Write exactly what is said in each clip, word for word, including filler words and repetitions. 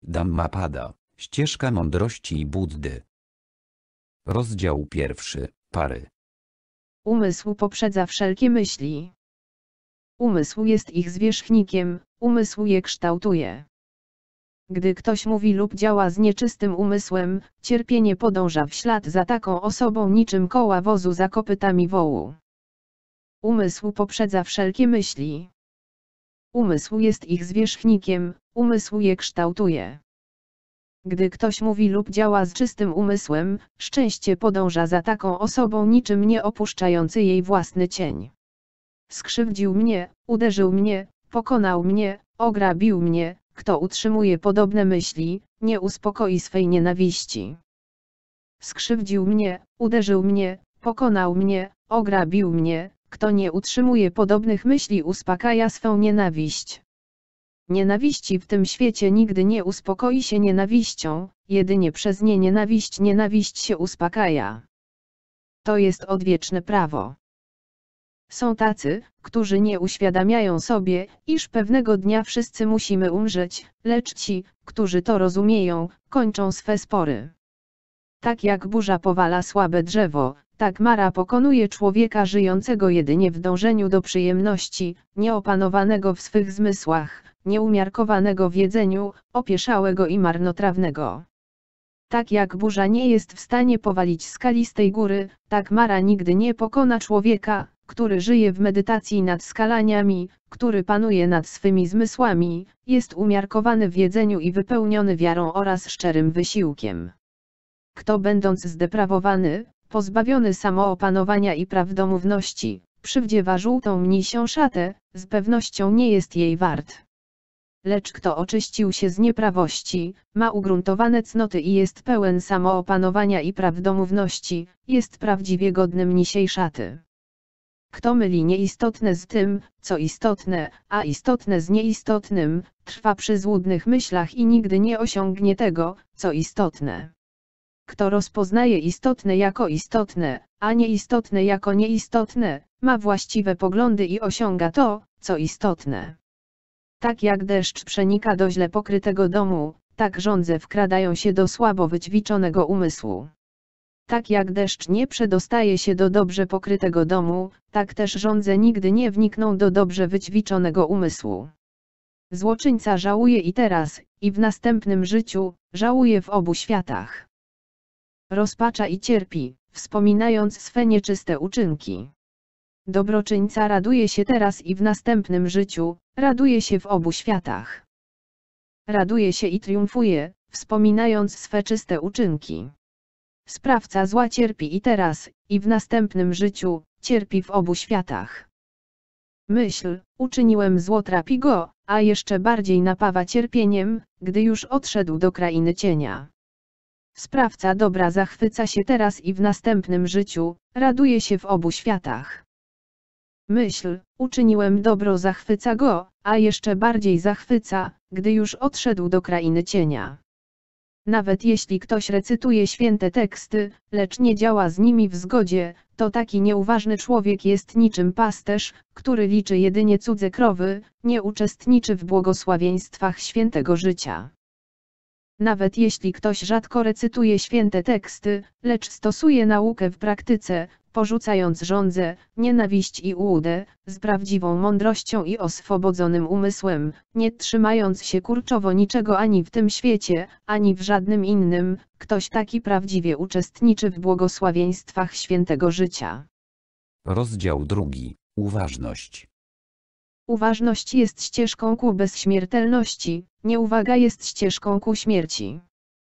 Dhammapada, ścieżka mądrości i Buddy. Rozdział pierwszy. Pary. Umysł poprzedza wszelkie myśli. Umysł jest ich zwierzchnikiem, umysł je kształtuje. Gdy ktoś mówi lub działa z nieczystym umysłem, cierpienie podąża w ślad za taką osobą niczym koła wozu za kopytami wołu. Umysł poprzedza wszelkie myśli. Umysł jest ich zwierzchnikiem, umysł je kształtuje. Gdy ktoś mówi lub działa z czystym umysłem, szczęście podąża za taką osobą niczym nie opuszczający jej własny cień. Skrzywdził mnie, uderzył mnie, pokonał mnie, ograbił mnie, kto utrzymuje podobne myśli, nie uspokoi swej nienawiści. Skrzywdził mnie, uderzył mnie, pokonał mnie, ograbił mnie, kto nie utrzymuje podobnych myśli uspokaja swą nienawiść. Nienawiści w tym świecie nigdy nie uspokoi się nienawiścią, jedynie przez nie nienawiść nienawiść się uspokaja. To jest odwieczne prawo. Są tacy, którzy nie uświadamiają sobie, iż pewnego dnia wszyscy musimy umrzeć, lecz ci, którzy to rozumieją, kończą swe spory. Tak jak burza powala słabe drzewo, tak mara pokonuje człowieka żyjącego jedynie w dążeniu do przyjemności, nieopanowanego w swych zmysłach, nieumiarkowanego w jedzeniu, opieszałego i marnotrawnego. Tak jak burza nie jest w stanie powalić skalistej góry, tak mara nigdy nie pokona człowieka, który żyje w medytacji nad skalaniami, który panuje nad swymi zmysłami, jest umiarkowany w jedzeniu i wypełniony wiarą oraz szczerym wysiłkiem. Kto będąc zdeprawowany, pozbawiony samoopanowania i prawdomówności, przywdziewa żółtą mnisią szatę, z pewnością nie jest jej wart. Lecz kto oczyścił się z nieprawości, ma ugruntowane cnoty i jest pełen samoopanowania i prawdomówności, jest prawdziwie godny mnisiej szaty. Kto myli nieistotne z tym, co istotne, a istotne z nieistotnym, trwa przy złudnych myślach i nigdy nie osiągnie tego, co istotne. Kto rozpoznaje istotne jako istotne, a nieistotne jako nieistotne, ma właściwe poglądy i osiąga to, co istotne. Tak jak deszcz przenika do źle pokrytego domu, tak żądze wkradają się do słabo wyćwiczonego umysłu. Tak jak deszcz nie przedostaje się do dobrze pokrytego domu, tak też żądze nigdy nie wnikną do dobrze wyćwiczonego umysłu. Złoczyńca żałuje i teraz, i w następnym życiu, żałuje w obu światach. Rozpacza i cierpi, wspominając swe nieczyste uczynki. Dobroczyńca raduje się teraz i w następnym życiu, raduje się w obu światach. Raduje się i triumfuje, wspominając swe czyste uczynki. Sprawca zła cierpi i teraz, i w następnym życiu, cierpi w obu światach. Myśl, uczyniłem zło trapi go, a jeszcze bardziej napawa cierpieniem, gdy już odszedł do krainy cienia. Sprawca dobra zachwyca się teraz i w następnym życiu, raduje się w obu światach. Myśl, uczyniłem dobro zachwyca go, a jeszcze bardziej zachwyca, gdy już odszedł do krainy cienia. Nawet jeśli ktoś recytuje święte teksty, lecz nie działa z nimi w zgodzie, to taki nieuważny człowiek jest niczym pasterz, który liczy jedynie cudze krowy, nie uczestniczy w błogosławieństwach świętego życia. Nawet jeśli ktoś rzadko recytuje święte teksty, lecz stosuje naukę w praktyce, porzucając żądzę, nienawiść i ułudę, z prawdziwą mądrością i oswobodzonym umysłem, nie trzymając się kurczowo niczego ani w tym świecie, ani w żadnym innym, ktoś taki prawdziwie uczestniczy w błogosławieństwach świętego życia. Rozdział drugi. Uważność. Uważność jest ścieżką ku bezśmiertelności, nieuwaga jest ścieżką ku śmierci.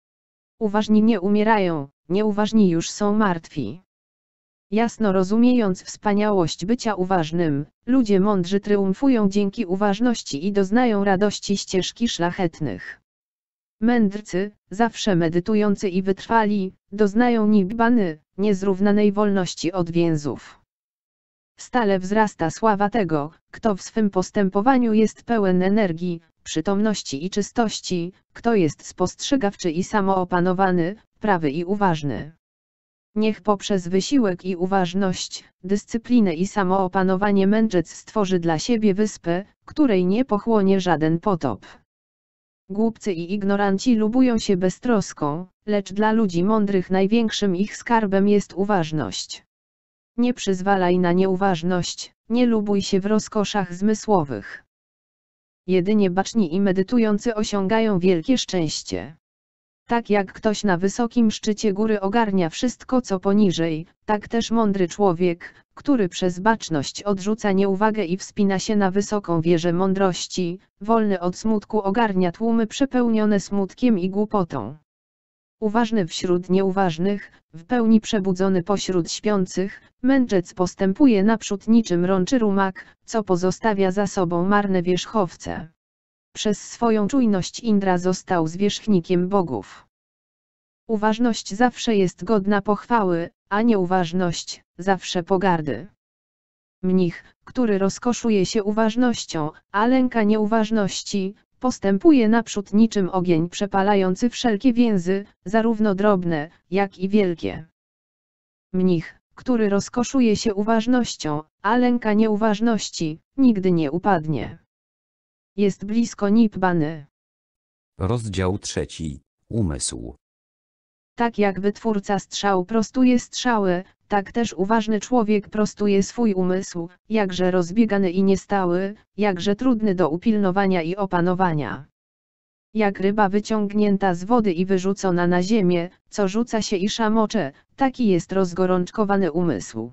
Uważni nie umierają, nieuważni już są martwi. Jasno rozumiejąc wspaniałość bycia uważnym, ludzie mądrzy triumfują dzięki uważności i doznają radości ścieżki szlachetnych. Mędrcy, zawsze medytujący i wytrwali, doznają nibbany, niezrównanej wolności od więzów. Stale wzrasta sława tego, kto w swym postępowaniu jest pełen energii, przytomności i czystości, kto jest spostrzegawczy i samoopanowany, prawy i uważny. Niech poprzez wysiłek i uważność, dyscyplinę i samoopanowanie mędrzec stworzy dla siebie wyspę, której nie pochłonie żaden potop. Głupcy i ignoranci lubują się beztroską, lecz dla ludzi mądrych największym ich skarbem jest uważność. Nie przyzwalaj na nieuważność, nie lubuj się w rozkoszach zmysłowych. Jedynie baczni i medytujący osiągają wielkie szczęście. Tak jak ktoś na wysokim szczycie góry ogarnia wszystko co poniżej, tak też mądry człowiek, który przez baczność odrzuca nieuwagę i wspina się na wysoką wieżę mądrości, wolny od smutku ogarnia tłumy przepełnione smutkiem i głupotą. Uważny wśród nieuważnych, w pełni przebudzony pośród śpiących, mędrzec postępuje naprzód niczym rączy rumak, co pozostawia za sobą marne wierzchowce. Przez swoją czujność Indra został zwierzchnikiem bogów. Uważność zawsze jest godna pochwały, a nieuważność zawsze pogardy. Mnich, który rozkoszuje się uważnością, a lęka nieuważności, postępuje naprzód niczym ogień przepalający wszelkie więzy, zarówno drobne, jak i wielkie. Mnich, który rozkoszuje się uważnością, a lęka nieuważności, nigdy nie upadnie. Jest blisko Nibbany. Rozdział trzeci. Umysł. Tak jak wytwórca strzał prostuje strzały, tak też uważny człowiek prostuje swój umysł, jakże rozbiegany i niestały, jakże trudny do upilnowania i opanowania. Jak ryba wyciągnięta z wody i wyrzucona na ziemię, co rzuca się i szamocze, taki jest rozgorączkowany umysł.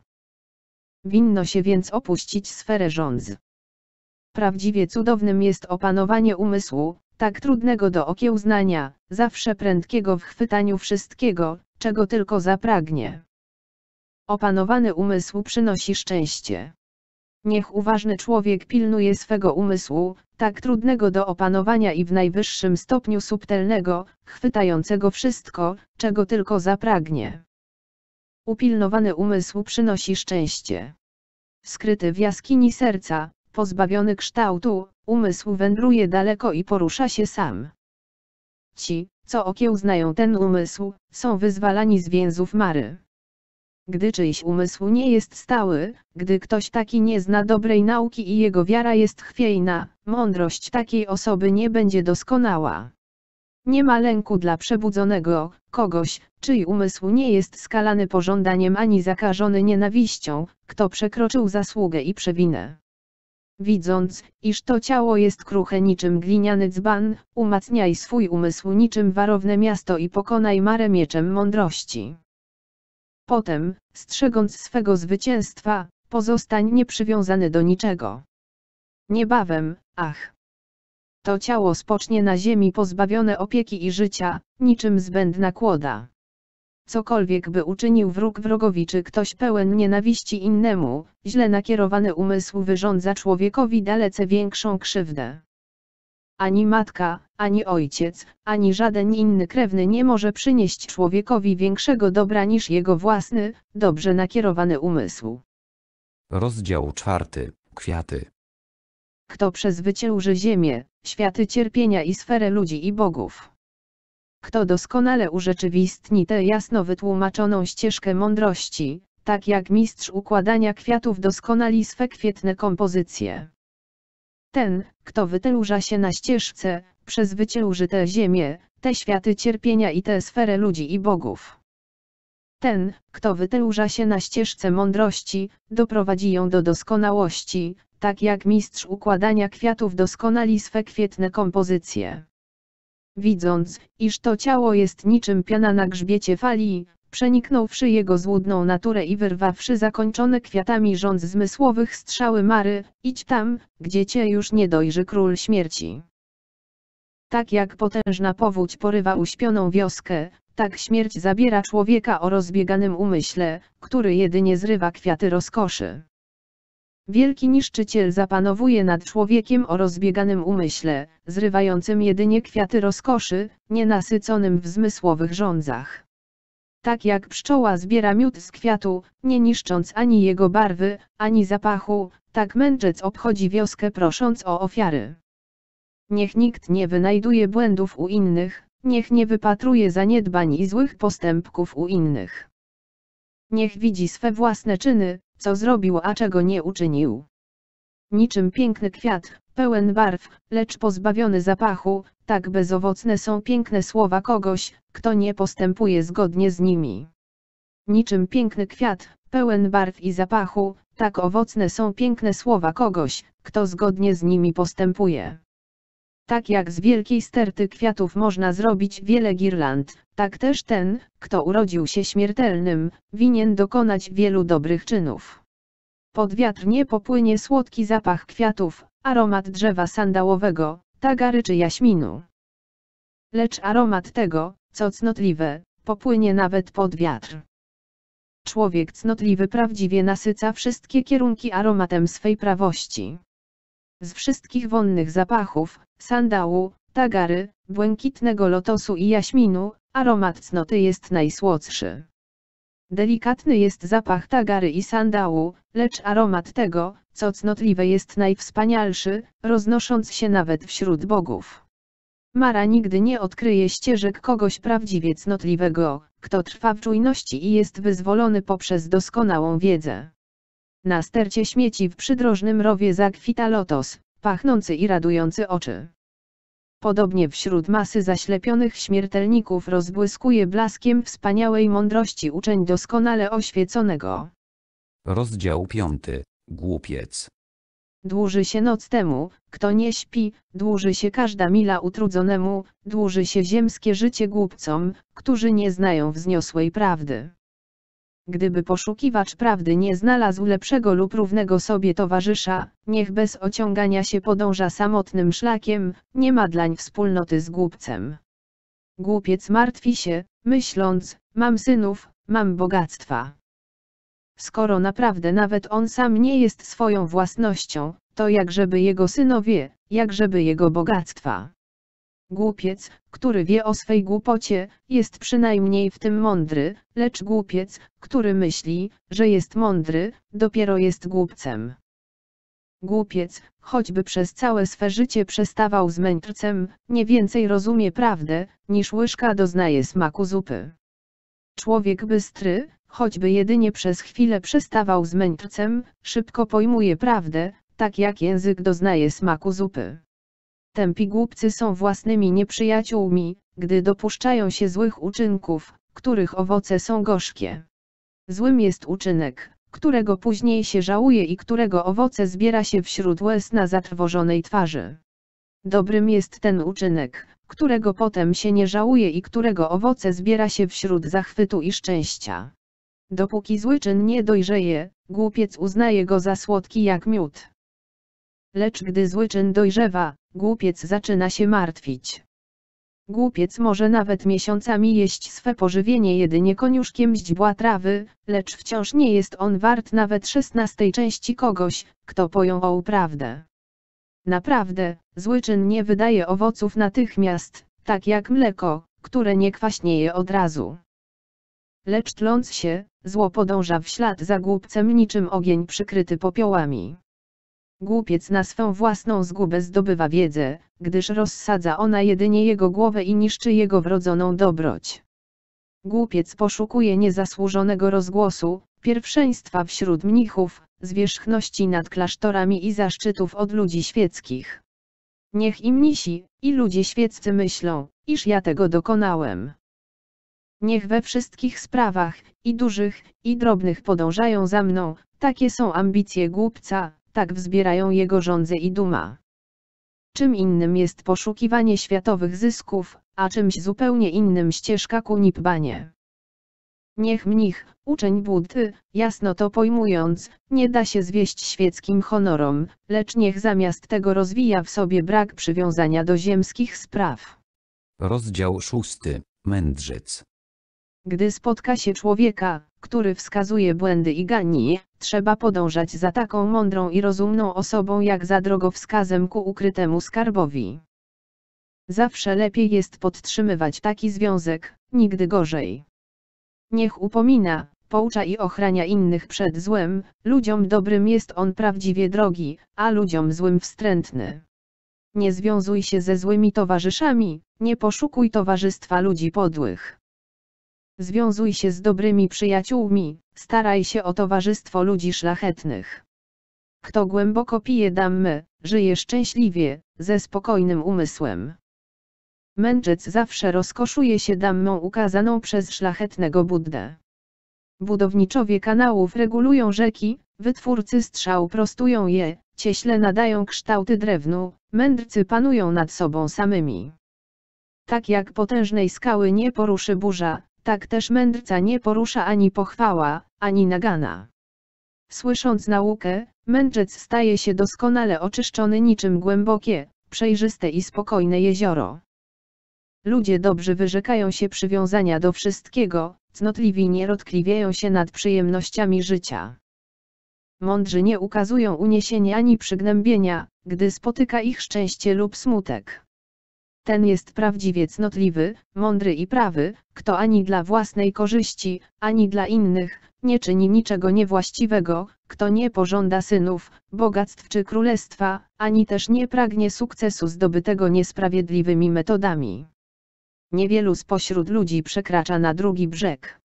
Winno się więc opuścić sferę żądz. Prawdziwie cudownym jest opanowanie umysłu, tak trudnego do okiełznania, zawsze prędkiego w chwytaniu wszystkiego, czego tylko zapragnie. Opanowany umysł przynosi szczęście. Niech uważny człowiek pilnuje swego umysłu, tak trudnego do opanowania i w najwyższym stopniu subtelnego, chwytającego wszystko, czego tylko zapragnie. Upilnowany umysł przynosi szczęście. Skryty w jaskini serca, pozbawiony kształtu, umysł wędruje daleko i porusza się sam. Ci, co okiełznają ten umysł, są wyzwalani z więzów mary. Gdy czyjś umysł nie jest stały, gdy ktoś taki nie zna dobrej nauki i jego wiara jest chwiejna, mądrość takiej osoby nie będzie doskonała. Nie ma lęku dla przebudzonego, kogoś, czyj umysł nie jest skalany pożądaniem ani zakażony nienawiścią, kto przekroczył zasługę i przewinę. Widząc, iż to ciało jest kruche niczym gliniany dzban, umacniaj swój umysł niczym warowne miasto i pokonaj marę mieczem mądrości. Potem, strzegąc swego zwycięstwa, pozostań nieprzywiązany do niczego. Niebawem, ach! To ciało spocznie na ziemi pozbawione opieki i życia, niczym zbędna kłoda. Cokolwiek by uczynił wróg wrogowi czy ktoś pełen nienawiści innemu, źle nakierowany umysł wyrządza człowiekowi dalece większą krzywdę. Ani matka, ani ojciec, ani żaden inny krewny nie może przynieść człowiekowi większego dobra niż jego własny, dobrze nakierowany umysł. Rozdział czwarty. Kwiaty. Kto przezwycięży ziemię, światy cierpienia i sferę ludzi i bogów. Kto doskonale urzeczywistni tę jasno wytłumaczoną ścieżkę mądrości, tak jak mistrz układania kwiatów doskonali swe kwietne kompozycje. Ten, kto wytęża się na ścieżce, przezwycięży tę ziemię, te światy cierpienia i tę sferę ludzi i bogów. Ten, kto wytęża się na ścieżce mądrości, doprowadzi ją do doskonałości, tak jak mistrz układania kwiatów doskonali swe kwietne kompozycje. Widząc, iż to ciało jest niczym piana na grzbiecie fali, przeniknąwszy jego złudną naturę i wyrwawszy zakończone kwiatami rząd zmysłowych strzały mary, idź tam, gdzie cię już nie dojrzy król śmierci. Tak jak potężna powódź porywa uśpioną wioskę, tak śmierć zabiera człowieka o rozbieganym umyśle, który jedynie zrywa kwiaty rozkoszy. Wielki niszczyciel zapanowuje nad człowiekiem o rozbieganym umyśle, zrywającym jedynie kwiaty rozkoszy, nienasyconym w zmysłowych żądzach. Tak jak pszczoła zbiera miód z kwiatu, nie niszcząc ani jego barwy, ani zapachu, tak mędrzec obchodzi wioskę prosząc o ofiary. Niech nikt nie wynajduje błędów u innych, niech nie wypatruje zaniedbań i złych postępków u innych. Niech widzi swe własne czyny, co zrobił a czego nie uczynił. Niczym piękny kwiat, pełen barw, lecz pozbawiony zapachu, tak bezowocne są piękne słowa kogoś, kto nie postępuje zgodnie z nimi. Niczym piękny kwiat, pełen barw i zapachu, tak owocne są piękne słowa kogoś, kto zgodnie z nimi postępuje. Tak jak z wielkiej sterty kwiatów można zrobić wiele girland, tak też ten, kto urodził się śmiertelnym, winien dokonać wielu dobrych czynów. Pod wiatr nie popłynie słodki zapach kwiatów, aromat drzewa sandałowego, tagary czy jaśminu. Lecz aromat tego, co cnotliwe, popłynie nawet pod wiatr. Człowiek cnotliwy prawdziwie nasyca wszystkie kierunki aromatem swej prawości. Z wszystkich wonnych zapachów, sandału, tagary, błękitnego lotosu i jaśminu, aromat cnoty jest najsłodszy. Delikatny jest zapach tagary i sandału, lecz aromat tego, co cnotliwe jest najwspanialszy, roznosząc się nawet wśród bogów. Mara nigdy nie odkryje ścieżek kogoś prawdziwie cnotliwego, kto trwa w czujności i jest wyzwolony poprzez doskonałą wiedzę. Na stercie śmieci w przydrożnym rowie zakwita lotos, pachnący i radujący oczy. Podobnie wśród masy zaślepionych śmiertelników rozbłyskuje blaskiem wspaniałej mądrości uczeń doskonale oświeconego. Rozdział piąty. Głupiec. Dłuży się noc temu, kto nie śpi, dłuży się każda mila utrudzonemu, dłuży się ziemskie życie głupcom, którzy nie znają wzniosłej prawdy. Gdyby poszukiwacz prawdy nie znalazł lepszego lub równego sobie towarzysza, niech bez ociągania się podąża samotnym szlakiem, nie ma dlań wspólnoty z głupcem. Głupiec martwi się, myśląc, mam synów, mam bogactwa. Skoro naprawdę nawet on sam nie jest swoją własnością, to jakżeby jego synowie, jakżeby jego bogactwa. Głupiec, który wie o swej głupocie, jest przynajmniej w tym mądry, lecz głupiec, który myśli, że jest mądry, dopiero jest głupcem. Głupiec, choćby przez całe swe życie przestawał z mędrcem, nie więcej rozumie prawdę, niż łyżka doznaje smaku zupy. Człowiek bystry, choćby jedynie przez chwilę przestawał z mędrcem, szybko pojmuje prawdę, tak jak język doznaje smaku zupy. Tępi głupcy są własnymi nieprzyjaciółmi, gdy dopuszczają się złych uczynków, których owoce są gorzkie. Złym jest uczynek, którego później się żałuje i którego owoce zbiera się wśród łez na zatrwożonej twarzy. Dobrym jest ten uczynek, którego potem się nie żałuje i którego owoce zbiera się wśród zachwytu i szczęścia. Dopóki zły czyn nie dojrzeje, głupiec uznaje go za słodki jak miód. Lecz gdy zły czyn dojrzewa, głupiec zaczyna się martwić. Głupiec może nawet miesiącami jeść swe pożywienie jedynie koniuszkiem źdźbła trawy, lecz wciąż nie jest on wart nawet szesnastej części kogoś, kto pojął prawdę. Naprawdę, zły czyn nie wydaje owoców natychmiast, tak jak mleko, które nie kwaśnieje od razu. Lecz tląc się, zło podąża w ślad za głupcem niczym ogień przykryty popiołami. Głupiec na swą własną zgubę zdobywa wiedzę, gdyż rozsadza ona jedynie jego głowę i niszczy jego wrodzoną dobroć. Głupiec poszukuje niezasłużonego rozgłosu, pierwszeństwa wśród mnichów, zwierzchności nad klasztorami i zaszczytów od ludzi świeckich. Niech i mnisi, i ludzie świeccy myślą, iż ja tego dokonałem. Niech we wszystkich sprawach, i dużych, i drobnych podążają za mną, takie są ambicje głupca, tak wzbierają jego żądze i duma. Czym innym jest poszukiwanie światowych zysków, a czymś zupełnie innym ścieżka ku nibbanie. Niech mnich, uczeń Buddy, jasno to pojmując, nie da się zwieść świeckim honorom, lecz niech zamiast tego rozwija w sobie brak przywiązania do ziemskich spraw. Rozdział szósty. Mędrzec. Gdy spotka się człowieka, który wskazuje błędy i gani, trzeba podążać za taką mądrą i rozumną osobą jak za drogowskazem ku ukrytemu skarbowi. Zawsze lepiej jest podtrzymywać taki związek, nigdy gorzej. Niech upomina, poucza i ochrania innych przed złem, ludziom dobrym jest on prawdziwie drogi, a ludziom złym wstrętny. Nie związuj się ze złymi towarzyszami, nie poszukuj towarzystwa ludzi podłych. Związuj się z dobrymi przyjaciółmi, staraj się o towarzystwo ludzi szlachetnych. Kto głęboko pije dammę, żyje szczęśliwie, ze spokojnym umysłem. Mędrzec zawsze rozkoszuje się dammą ukazaną przez szlachetnego Buddę. Budowniczowie kanałów regulują rzeki, wytwórcy strzał prostują je, cieśle nadają kształty drewnu, mędrcy panują nad sobą samymi. Tak jak potężnej skały nie poruszy burza, tak też mędrca nie porusza ani pochwała, ani nagana. Słysząc naukę, mędrzec staje się doskonale oczyszczony niczym głębokie, przejrzyste i spokojne jezioro. Ludzie dobrzy wyrzekają się przywiązania do wszystkiego, cnotliwi nie roztkliwiają się nad przyjemnościami życia. Mądrzy nie ukazują uniesienia ani przygnębienia, gdy spotyka ich szczęście lub smutek. Ten jest prawdziwie cnotliwy, mądry i prawy, kto ani dla własnej korzyści, ani dla innych, nie czyni niczego niewłaściwego, kto nie pożąda synów, bogactw czy królestwa, ani też nie pragnie sukcesu zdobytego niesprawiedliwymi metodami. Niewielu spośród ludzi przekracza na drugi brzeg.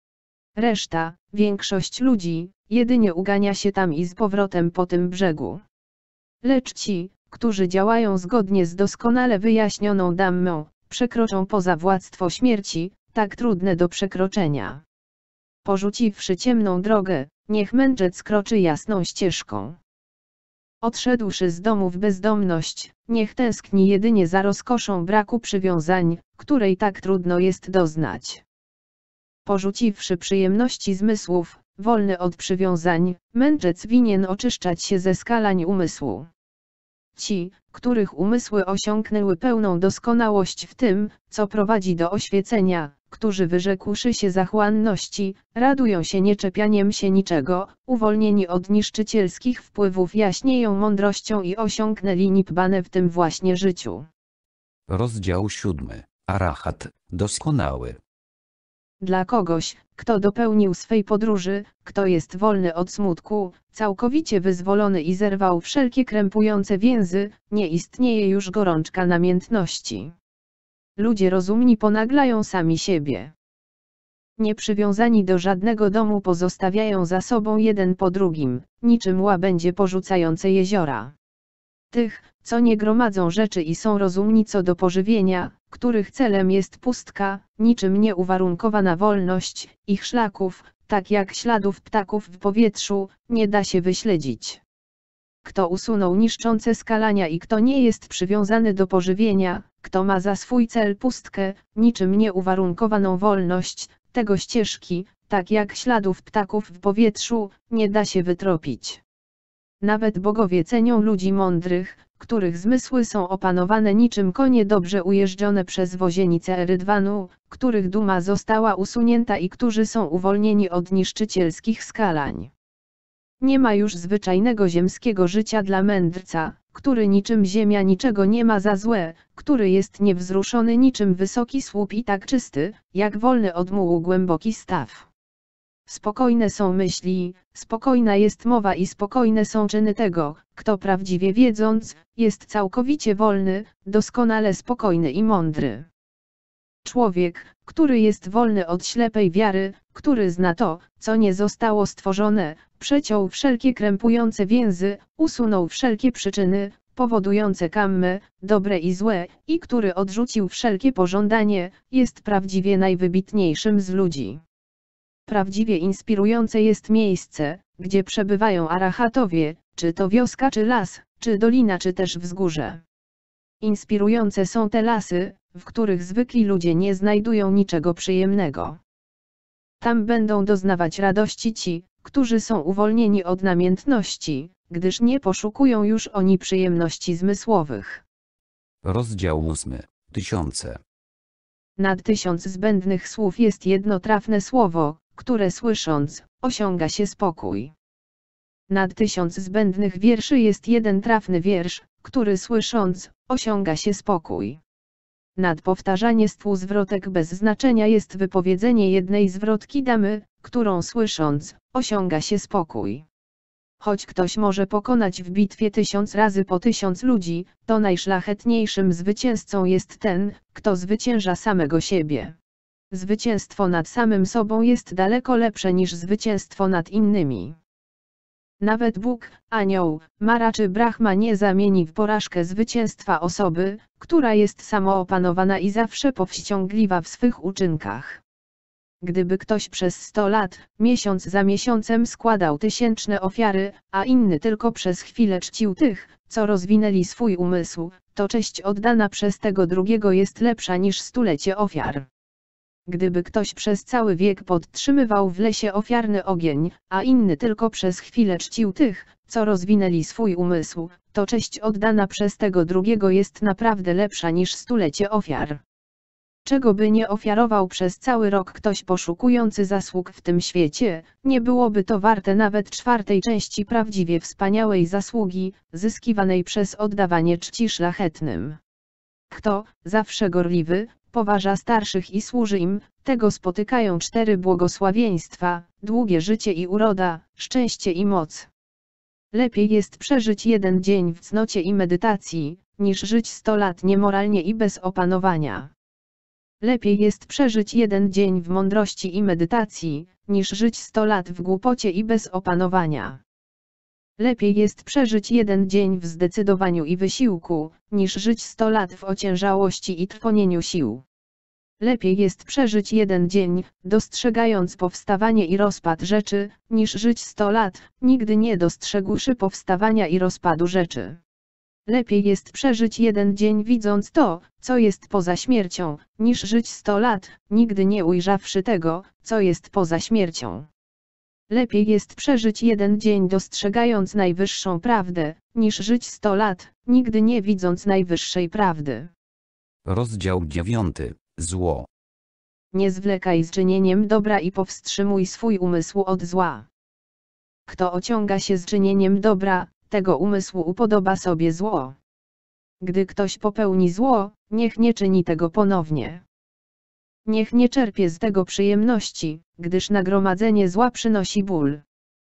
Reszta, większość ludzi, jedynie ugania się tam i z powrotem po tym brzegu. Lecz ci, którzy działają zgodnie z doskonale wyjaśnioną dammą, przekroczą poza władztwo śmierci, tak trudne do przekroczenia. Porzuciwszy ciemną drogę, niech mędrzec kroczy jasną ścieżką. Odszedłszy z domu w bezdomność, niech tęskni jedynie za rozkoszą braku przywiązań, której tak trudno jest doznać. Porzuciwszy przyjemności zmysłów, wolny od przywiązań, mędrzec winien oczyszczać się ze skalań umysłu. Ci, których umysły osiągnęły pełną doskonałość w tym, co prowadzi do oświecenia, którzy wyrzekłszy się zachłanności, radują się nieczepianiem się niczego, uwolnieni od niszczycielskich wpływów jaśnieją mądrością i osiągnęli nibbane w tym właśnie życiu. Rozdział siódmy. Arahat, doskonały. Dla kogoś, kto dopełnił swej podróży, kto jest wolny od smutku, całkowicie wyzwolony i zerwał wszelkie krępujące więzy, nie istnieje już gorączka namiętności. Ludzie rozumni ponaglają sami siebie. Nieprzywiązani do żadnego domu pozostawiają za sobą jeden po drugim, niczym łabędzie porzucające jeziora. Tych, co nie gromadzą rzeczy i są rozumni co do pożywienia, których celem jest pustka, niczym nieuwarunkowana wolność, ich szlaków, tak jak śladów ptaków w powietrzu, nie da się wyśledzić. Kto usunął niszczące skalania i kto nie jest przywiązany do pożywienia, kto ma za swój cel pustkę, niczym nieuwarunkowaną wolność, tego ścieżki, tak jak śladów ptaków w powietrzu, nie da się wytropić. Nawet bogowie cenią ludzi mądrych, których zmysły są opanowane niczym konie dobrze ujeżdżone przez wozienice rydwanu, których duma została usunięta i którzy są uwolnieni od niszczycielskich skalań. Nie ma już zwyczajnego ziemskiego życia dla mędrca, który niczym ziemia niczego nie ma za złe, który jest niewzruszony niczym wysoki słup i tak czysty, jak wolny od mułu głęboki staw. Spokojne są myśli, spokojna jest mowa i spokojne są czyny tego, kto prawdziwie wiedząc, jest całkowicie wolny, doskonale spokojny i mądry. Człowiek, który jest wolny od ślepej wiary, który zna to, co nie zostało stworzone, przeciął wszelkie krępujące więzy, usunął wszelkie przyczyny, powodujące kammę, dobre i złe, i który odrzucił wszelkie pożądanie, jest prawdziwie najwybitniejszym z ludzi. Prawdziwie inspirujące jest miejsce, gdzie przebywają arahatowie, czy to wioska czy las, czy dolina czy też wzgórze. Inspirujące są te lasy, w których zwykli ludzie nie znajdują niczego przyjemnego. Tam będą doznawać radości ci, którzy są uwolnieni od namiętności, gdyż nie poszukują już oni przyjemności zmysłowych. Rozdział ósmy. Tysiące. Nad tysiąc zbędnych słów jest jedno trafne słowo, które słysząc, osiąga się spokój. Nad tysiąc zbędnych wierszy jest jeden trafny wiersz, który słysząc, osiąga się spokój. Nad powtarzanie stu zwrotek bez znaczenia jest wypowiedzenie jednej zwrotki damy, którą słysząc, osiąga się spokój. Choć ktoś może pokonać w bitwie tysiąc razy po tysiąc ludzi, to najszlachetniejszym zwycięzcą jest ten, kto zwycięża samego siebie. Zwycięstwo nad samym sobą jest daleko lepsze niż zwycięstwo nad innymi. Nawet Bóg, anioł, Mara czy Brahma nie zamieni w porażkę zwycięstwa osoby, która jest samoopanowana i zawsze powściągliwa w swych uczynkach. Gdyby ktoś przez sto lat, miesiąc za miesiącem składał tysięczne ofiary, a inny tylko przez chwilę czcił tych, co rozwinęli swój umysł, to cześć oddana przez tego drugiego jest lepsza niż stulecie ofiar. Gdyby ktoś przez cały wiek podtrzymywał w lesie ofiarny ogień, a inny tylko przez chwilę czcił tych, co rozwinęli swój umysł, to cześć oddana przez tego drugiego jest naprawdę lepsza niż stulecie ofiar. Czego by nie ofiarował przez cały rok ktoś poszukujący zasług w tym świecie, nie byłoby to warte nawet czwartej części prawdziwie wspaniałej zasługi, zyskiwanej przez oddawanie czci szlachetnym. Kto, zawsze gorliwy, poważa starszych i służy im, tego spotykają cztery błogosławieństwa, długie życie i uroda, szczęście i moc. Lepiej jest przeżyć jeden dzień w cnocie i medytacji, niż żyć sto lat niemoralnie i bez opanowania. Lepiej jest przeżyć jeden dzień w mądrości i medytacji, niż żyć sto lat w głupocie i bez opanowania. Lepiej jest przeżyć jeden dzień w zdecydowaniu i wysiłku, niż żyć sto lat w ociężałości i trwonieniu sił. Lepiej jest przeżyć jeden dzień, dostrzegając powstawanie i rozpad rzeczy, niż żyć sto lat, nigdy nie dostrzegłszy powstawania i rozpadu rzeczy. Lepiej jest przeżyć jeden dzień widząc to, co jest poza śmiercią, niż żyć sto lat, nigdy nie ujrzawszy tego, co jest poza śmiercią. Lepiej jest przeżyć jeden dzień dostrzegając najwyższą prawdę, niż żyć sto lat, nigdy nie widząc najwyższej prawdy. Rozdział dziewiąty. Zło. Nie zwlekaj z czynieniem dobra i powstrzymuj swój umysł od zła. Kto ociąga się z czynieniem dobra, tego umysłu upodoba sobie zło. Gdy ktoś popełni zło, niech nie czyni tego ponownie. Niech nie czerpie z tego przyjemności, gdyż nagromadzenie zła przynosi ból.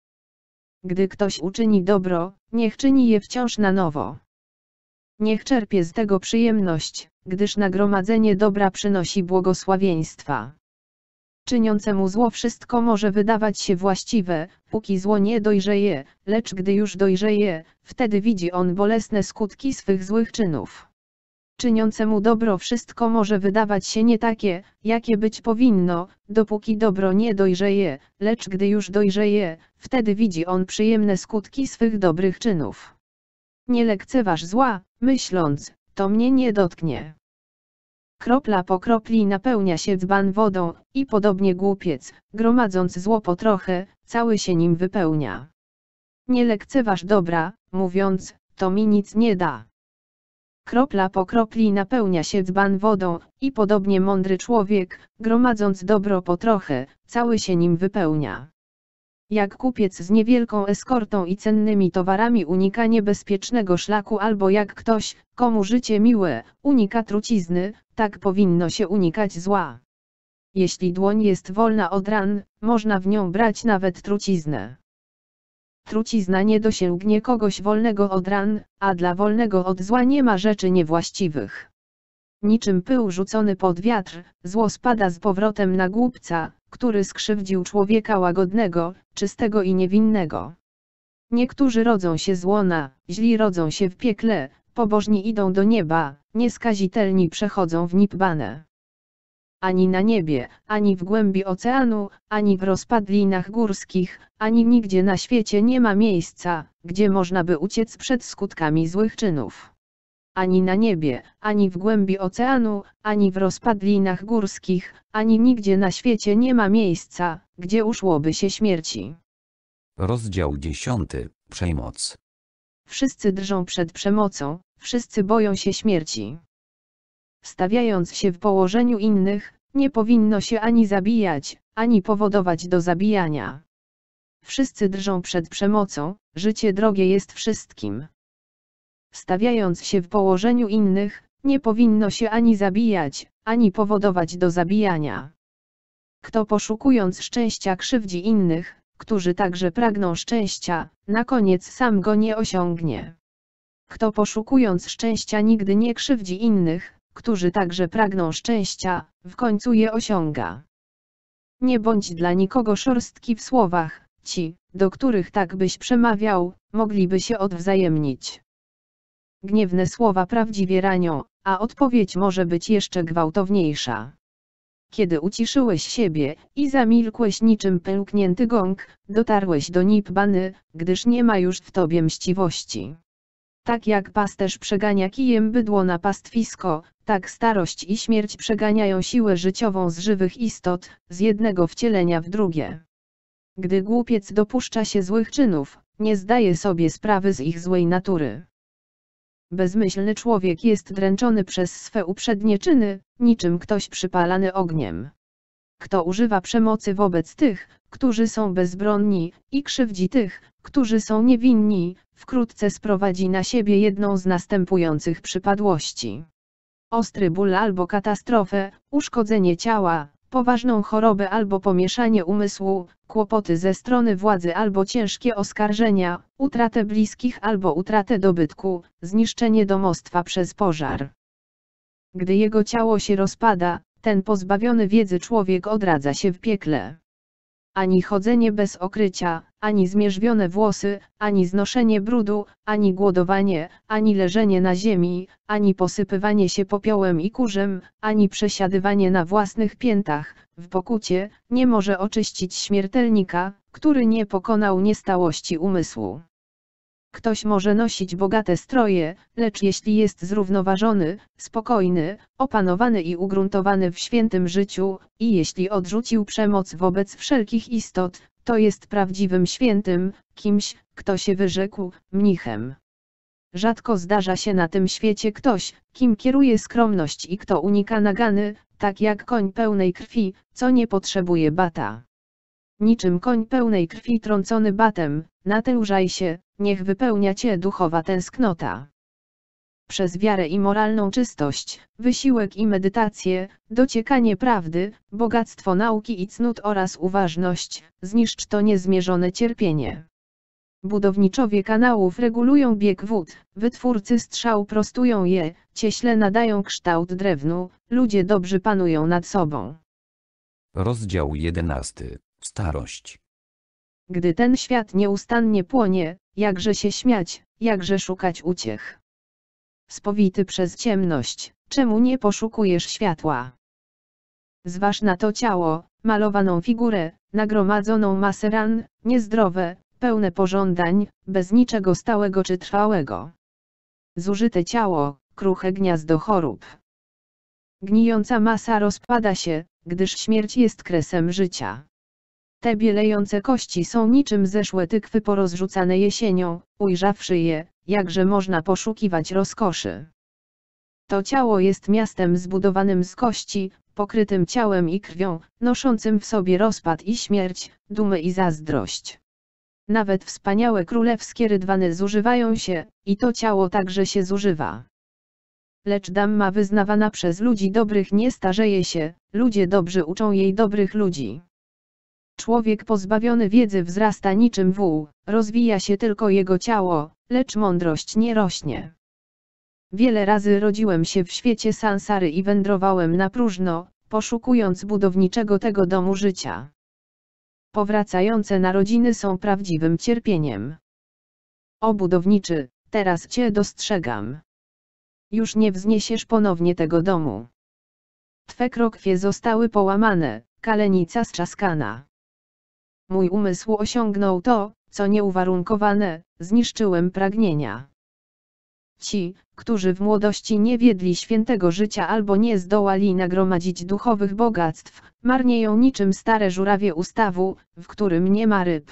Gdy ktoś uczyni dobro, niech czyni je wciąż na nowo. Niech czerpie z tego przyjemność, gdyż nagromadzenie dobra przynosi błogosławieństwa. Czyniącemu zło wszystko może wydawać się właściwe, póki zło nie dojrzeje, lecz gdy już dojrzeje, wtedy widzi on bolesne skutki swych złych czynów. Czyniącemu dobro wszystko może wydawać się nie takie, jakie być powinno, dopóki dobro nie dojrzeje, lecz gdy już dojrzeje, wtedy widzi on przyjemne skutki swych dobrych czynów. Nie lekceważ zła, myśląc, to mnie nie dotknie. Kropla po kropli napełnia się dzban wodą, i podobnie głupiec, gromadząc zło po trochę, cały się nim wypełnia. Nie lekceważ dobra, mówiąc, to mi nic nie da. Kropla po kropli napełnia się dzban wodą, i podobnie mądry człowiek, gromadząc dobro po trochę, cały się nim wypełnia. Jak kupiec z niewielką eskortą i cennymi towarami unika niebezpiecznego szlaku, albo jak ktoś, komu życie miłe, unika trucizny, tak powinno się unikać zła. Jeśli dłoń jest wolna od ran, można w nią brać nawet truciznę. Trucizna nie dosięgnie kogoś wolnego od ran, a dla wolnego od zła nie ma rzeczy niewłaściwych. Niczym pył rzucony pod wiatr, zło spada z powrotem na głupca, który skrzywdził człowieka łagodnego, czystego i niewinnego. Niektórzy rodzą się z łona, źli rodzą się w piekle, pobożni idą do nieba, nieskazitelni przechodzą w Nibbanę. Ani na niebie, ani w głębi oceanu, ani w rozpadlinach górskich, ani nigdzie na świecie nie ma miejsca, gdzie można by uciec przed skutkami złych czynów. Ani na niebie, ani w głębi oceanu, ani w rozpadlinach górskich, ani nigdzie na świecie nie ma miejsca, gdzie uszłoby się śmierci. Rozdział dziesiąty. Przemoc. Wszyscy drżą przed przemocą, wszyscy boją się śmierci. Stawiając się w położeniu innych, nie powinno się ani zabijać, ani powodować do zabijania. Wszyscy drżą przed przemocą, życie drogie jest wszystkim. Stawiając się w położeniu innych, nie powinno się ani zabijać, ani powodować do zabijania. Kto poszukując szczęścia krzywdzi innych, którzy także pragną szczęścia, na koniec sam go nie osiągnie. Kto poszukując szczęścia nigdy nie krzywdzi innych, którzy także pragną szczęścia, w końcu je osiąga. Nie bądź dla nikogo szorstki w słowach, ci, do których tak byś przemawiał, mogliby się odwzajemnić. Gniewne słowa prawdziwie ranią, a odpowiedź może być jeszcze gwałtowniejsza. Kiedy uciszyłeś siebie i zamilkłeś niczym pęknięty gong, dotarłeś do Nibbany, gdyż nie ma już w tobie mściwości. Tak jak pasterz przegania kijem bydło na pastwisko, tak starość i śmierć przeganiają siłę życiową z żywych istot, z jednego wcielenia w drugie. Gdy głupiec dopuszcza się złych czynów, nie zdaje sobie sprawy z ich złej natury. Bezmyślny człowiek jest dręczony przez swe uprzednie czyny, niczym ktoś przypalany ogniem. Kto używa przemocy wobec tych, którzy są bezbronni, i krzywdzi tych, którzy są niewinni, wkrótce sprowadzi na siebie jedną z następujących przypadłości. Ostry ból albo katastrofę, uszkodzenie ciała, poważną chorobę albo pomieszanie umysłu, kłopoty ze strony władzy albo ciężkie oskarżenia, utratę bliskich albo utratę dobytku, zniszczenie domostwa przez pożar. Gdy jego ciało się rozpada, ten pozbawiony wiedzy człowiek odradza się w piekle. Ani chodzenie bez okrycia, ani zmierzwione włosy, ani znoszenie brudu, ani głodowanie, ani leżenie na ziemi, ani posypywanie się popiołem i kurzem, ani przesiadywanie na własnych piętach, w pokucie, nie może oczyścić śmiertelnika, który nie pokonał niestałości umysłu. Ktoś może nosić bogate stroje, lecz jeśli jest zrównoważony, spokojny, opanowany i ugruntowany w świętym życiu, i jeśli odrzucił przemoc wobec wszelkich istot, to jest prawdziwym świętym, kimś, kto się wyrzekł, mnichem. Rzadko zdarza się na tym świecie ktoś, kim kieruje skromność i kto unika nagany, tak jak koń pełnej krwi, co nie potrzebuje bata. Niczym koń pełnej krwi trącony batem, natężaj się, niech wypełnia cię duchowa tęsknota. Przez wiarę i moralną czystość, wysiłek i medytację, dociekanie prawdy, bogactwo nauki i cnót oraz uważność, zniszcz to niezmierzone cierpienie. Budowniczowie kanałów regulują bieg wód, wytwórcy strzał prostują je, cieśle nadają kształt drewnu, ludzie dobrzy panują nad sobą. Rozdział jedenasty. Starość. Gdy ten świat nieustannie płonie, jakże się śmiać, jakże szukać uciech. Spowity przez ciemność, czemu nie poszukujesz światła? Zważ na to ciało, malowaną figurę, nagromadzoną masę ran, niezdrowe, pełne pożądań, bez niczego stałego czy trwałego. Zużyte ciało, kruche gniazdo chorób. Gnijąca masa rozpada się, gdyż śmierć jest kresem życia. Te bielejące kości są niczym zeszłe tykwy porozrzucane jesienią, ujrzawszy je, jakże można poszukiwać rozkoszy. To ciało jest miastem zbudowanym z kości, pokrytym ciałem i krwią, noszącym w sobie rozpad i śmierć, dumę i zazdrość. Nawet wspaniałe królewskie rydwany zużywają się, i to ciało także się zużywa. Lecz damma wyznawana przez ludzi dobrych nie starzeje się, ludzie dobrzy uczą jej dobrych ludzi. Człowiek pozbawiony wiedzy wzrasta niczym wół, rozwija się tylko jego ciało, lecz mądrość nie rośnie. Wiele razy rodziłem się w świecie sansary i wędrowałem na próżno, poszukując budowniczego tego domu życia. Powracające narodziny są prawdziwym cierpieniem. O budowniczy, teraz cię dostrzegam. Już nie wzniesiesz ponownie tego domu. Twe krokwie zostały połamane, kalenica strzaskana. Mój umysł osiągnął to, co nieuwarunkowane, zniszczyłem pragnienia. Ci, którzy w młodości nie wiedli świętego życia albo nie zdołali nagromadzić duchowych bogactw, marnieją niczym stare żurawie u stawu, w którym nie ma ryb.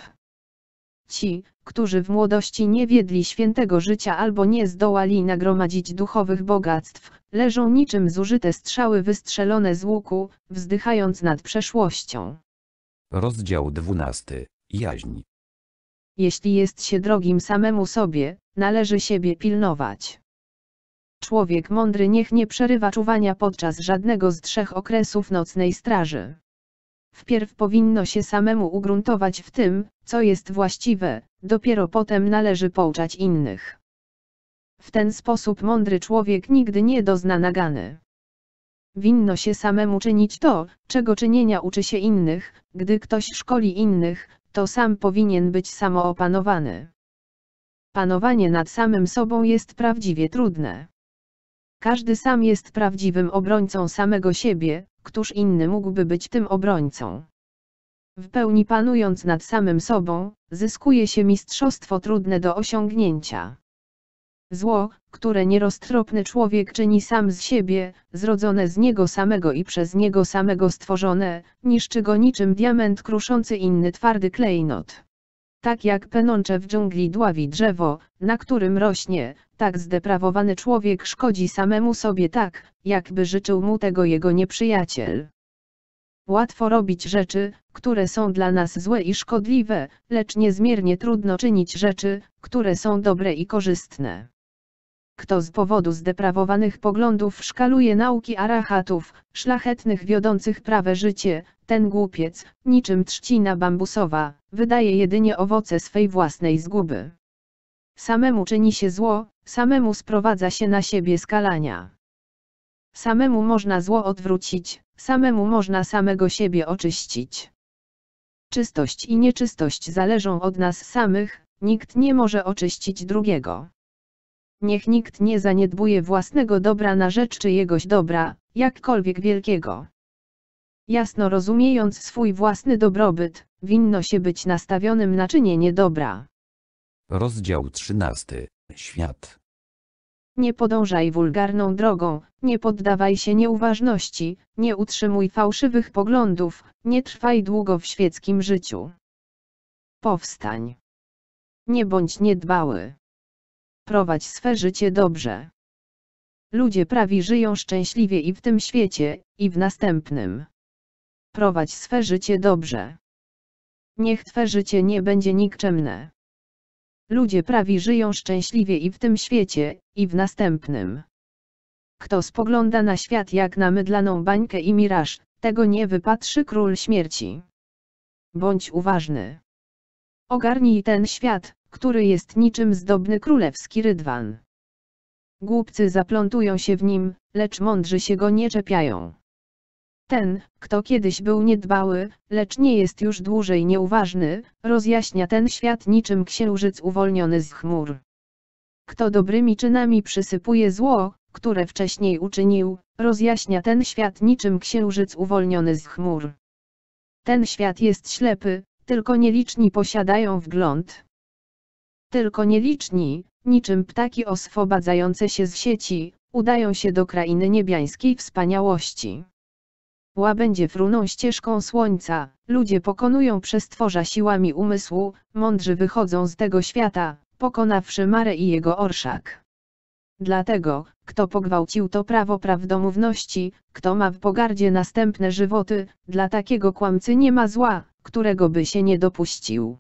Ci, którzy w młodości nie wiedli świętego życia albo nie zdołali nagromadzić duchowych bogactw, leżą niczym zużyte strzały wystrzelone z łuku, wzdychając nad przeszłością. Rozdział dwunasty. Jaźń. Jeśli jest się drogim samemu sobie, należy siebie pilnować. Człowiek mądry niech nie przerywa czuwania podczas żadnego z trzech okresów nocnej straży. Wpierw powinno się samemu ugruntować w tym, co jest właściwe, dopiero potem należy pouczać innych. W ten sposób mądry człowiek nigdy nie dozna nagany. Winno się samemu czynić to, czego czynienia uczy się innych, gdy ktoś szkoli innych, to sam powinien być samoopanowany. Panowanie nad samym sobą jest prawdziwie trudne. Każdy sam jest prawdziwym obrońcą samego siebie, któż inny mógłby być tym obrońcą? W pełni panując nad samym sobą, zyskuje się mistrzostwo trudne do osiągnięcia. Zło, które nieroztropny człowiek czyni sam z siebie, zrodzone z niego samego i przez niego samego stworzone, niszczy go niczym diament kruszący inny twardy klejnot. Tak jak pęnącze w dżungli dławi drzewo, na którym rośnie, tak zdeprawowany człowiek szkodzi samemu sobie tak, jakby życzył mu tego jego nieprzyjaciel. Łatwo robić rzeczy, które są dla nas złe i szkodliwe, lecz niezmiernie trudno czynić rzeczy, które są dobre i korzystne. Kto z powodu zdeprawowanych poglądów szkaluje nauki arachatów, szlachetnych wiodących prawe życie, ten głupiec, niczym trzcina bambusowa, wydaje jedynie owoce swej własnej zguby. Samemu czyni się zło, samemu sprowadza się na siebie skalania. Samemu można zło odwrócić, samemu można samego siebie oczyścić. Czystość i nieczystość zależą od nas samych, nikt nie może oczyścić drugiego. Niech nikt nie zaniedbuje własnego dobra na rzecz czyjegoś dobra, jakkolwiek wielkiego. Jasno rozumiejąc swój własny dobrobyt, winno się być nastawionym na czynienie dobra. Rozdział trzynasty. Świat. Nie podążaj wulgarną drogą, nie poddawaj się nieuważności, nie utrzymuj fałszywych poglądów, nie trwaj długo w świeckim życiu. Powstań. Nie bądź niedbały. Prowadź swe życie dobrze. Ludzie prawi żyją szczęśliwie i w tym świecie, i w następnym. Prowadź swe życie dobrze. Niech twe życie nie będzie nikczemne. Ludzie prawi żyją szczęśliwie i w tym świecie, i w następnym. Kto spogląda na świat jak na mydlaną bańkę i miraż, tego nie wypatrzy król śmierci. Bądź uważny. Ogarnij ten świat, który jest niczym zdobny królewski rydwan. Głupcy zaplątują się w nim, lecz mądrzy się go nie czepiają. Ten, kto kiedyś był niedbały, lecz nie jest już dłużej nieuważny, rozjaśnia ten świat niczym księżyc uwolniony z chmur. Kto dobrymi czynami przysypuje zło, które wcześniej uczynił, rozjaśnia ten świat niczym księżyc uwolniony z chmur. Ten świat jest ślepy, tylko nieliczni posiadają wgląd. Tylko nieliczni, niczym ptaki oswobadzające się z sieci, udają się do krainy niebiańskiej wspaniałości. Łabędzie fruną ścieżką słońca, ludzie pokonują przestworza siłami umysłu, mądrzy wychodzą z tego świata, pokonawszy Marę i jego orszak. Dlatego, kto pogwałcił to prawo prawdomówności, kto ma w pogardzie następne żywoty, dla takiego kłamcy nie ma zła, którego by się nie dopuścił.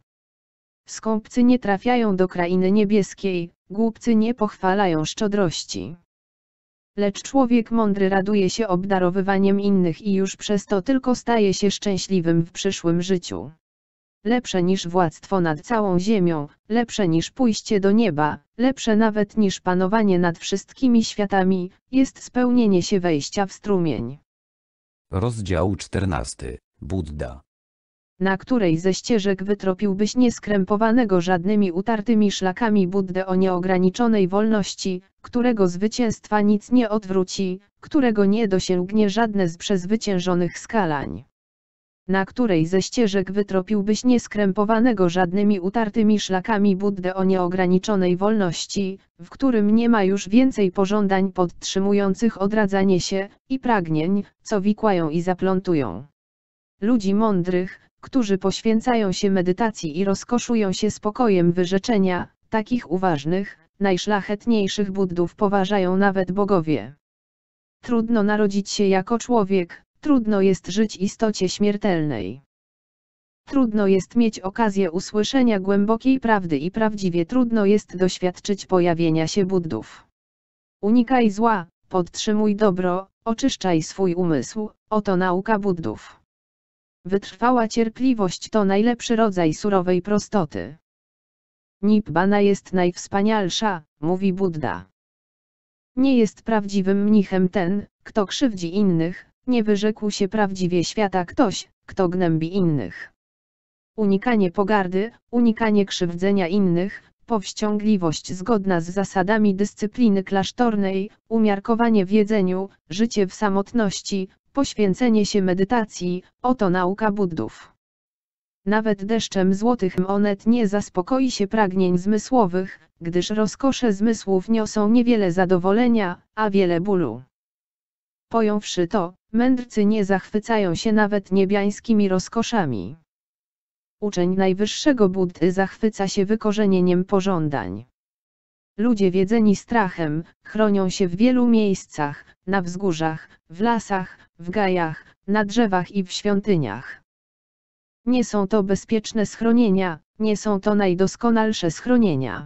Skąpcy nie trafiają do krainy niebieskiej, głupcy nie pochwalają szczodrości. Lecz człowiek mądry raduje się obdarowywaniem innych i już przez to tylko staje się szczęśliwym w przyszłym życiu. Lepsze niż władztwo nad całą ziemią, lepsze niż pójście do nieba, lepsze nawet niż panowanie nad wszystkimi światami, jest spełnienie się wejścia w strumień. Rozdział czternasty. Budda. Na której ze ścieżek wytropiłbyś nieskrępowanego żadnymi utartymi szlakami Buddę o nieograniczonej wolności, którego zwycięstwa nic nie odwróci, którego nie dosięgnie żadne z przezwyciężonych skalań. Na której ze ścieżek wytropiłbyś nieskrępowanego żadnymi utartymi szlakami Buddę o nieograniczonej wolności, w którym nie ma już więcej pożądań podtrzymujących odradzanie się, i pragnień, co wikłają i zaplątują. Ludzi mądrych, którzy poświęcają się medytacji i rozkoszują się spokojem wyrzeczenia, takich uważnych, najszlachetniejszych Buddów poważają nawet bogowie. Trudno narodzić się jako człowiek, trudno jest żyć istocie śmiertelnej. Trudno jest mieć okazję usłyszenia głębokiej prawdy i prawdziwie trudno jest doświadczyć pojawienia się Buddów. Unikaj zła, podtrzymuj dobro, oczyszczaj swój umysł, oto nauka Buddów. Wytrwała cierpliwość to najlepszy rodzaj surowej prostoty. Nibbana jest najwspanialsza, mówi Buddha. Nie jest prawdziwym mnichem ten, kto krzywdzi innych, nie wyrzekł się prawdziwie świata ktoś, kto gnębi innych. Unikanie pogardy, unikanie krzywdzenia innych, powściągliwość zgodna z zasadami dyscypliny klasztornej, umiarkowanie w jedzeniu, życie w samotności, poświęcenie się medytacji, oto nauka Buddów. Nawet deszczem złotych monet nie zaspokoi się pragnień zmysłowych, gdyż rozkosze zmysłów niosą niewiele zadowolenia, a wiele bólu. Pojąwszy to, mędrcy nie zachwycają się nawet niebiańskimi rozkoszami. Uczeń najwyższego Buddy zachwyca się wykorzenieniem pożądań. Ludzie wiedzeni strachem, chronią się w wielu miejscach, na wzgórzach, w lasach, w gajach, na drzewach i w świątyniach. Nie są to bezpieczne schronienia, nie są to najdoskonalsze schronienia.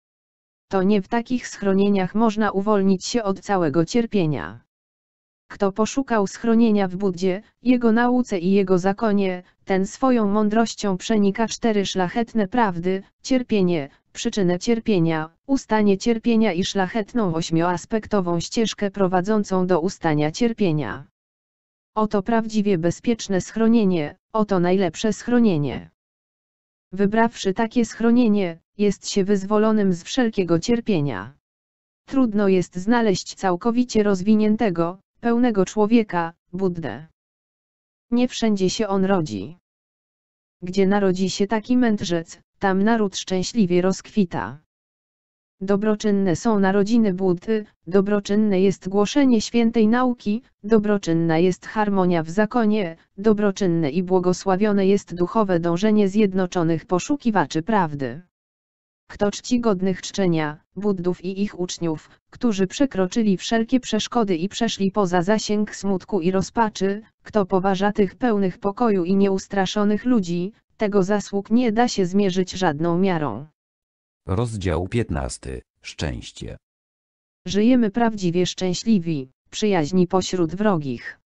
To nie w takich schronieniach można uwolnić się od całego cierpienia. Kto poszukał schronienia w Buddzie, jego nauce i jego zakonie, ten swoją mądrością przenika cztery szlachetne prawdy: cierpienie, przyczynę cierpienia, ustanie cierpienia i szlachetną ośmioaspektową ścieżkę prowadzącą do ustania cierpienia. Oto prawdziwie bezpieczne schronienie, oto najlepsze schronienie. Wybrawszy takie schronienie, jest się wyzwolonym z wszelkiego cierpienia. Trudno jest znaleźć całkowicie rozwiniętego, pełnego człowieka, Buddę. Nie wszędzie się on rodzi. Gdzie narodzi się taki mędrzec, tam naród szczęśliwie rozkwita. Dobroczynne są narodziny Buddy, dobroczynne jest głoszenie świętej nauki, dobroczynna jest harmonia w zakonie, dobroczynne i błogosławione jest duchowe dążenie zjednoczonych poszukiwaczy prawdy. Kto czci godnych czczenia, Buddów i ich uczniów, którzy przekroczyli wszelkie przeszkody i przeszli poza zasięg smutku i rozpaczy, kto poważa tych pełnych pokoju i nieustraszonych ludzi, tego zasług nie da się zmierzyć żadną miarą. Rozdział piętnasty. Szczęście. Żyjemy prawdziwie szczęśliwi, przyjaźni pośród wrogich.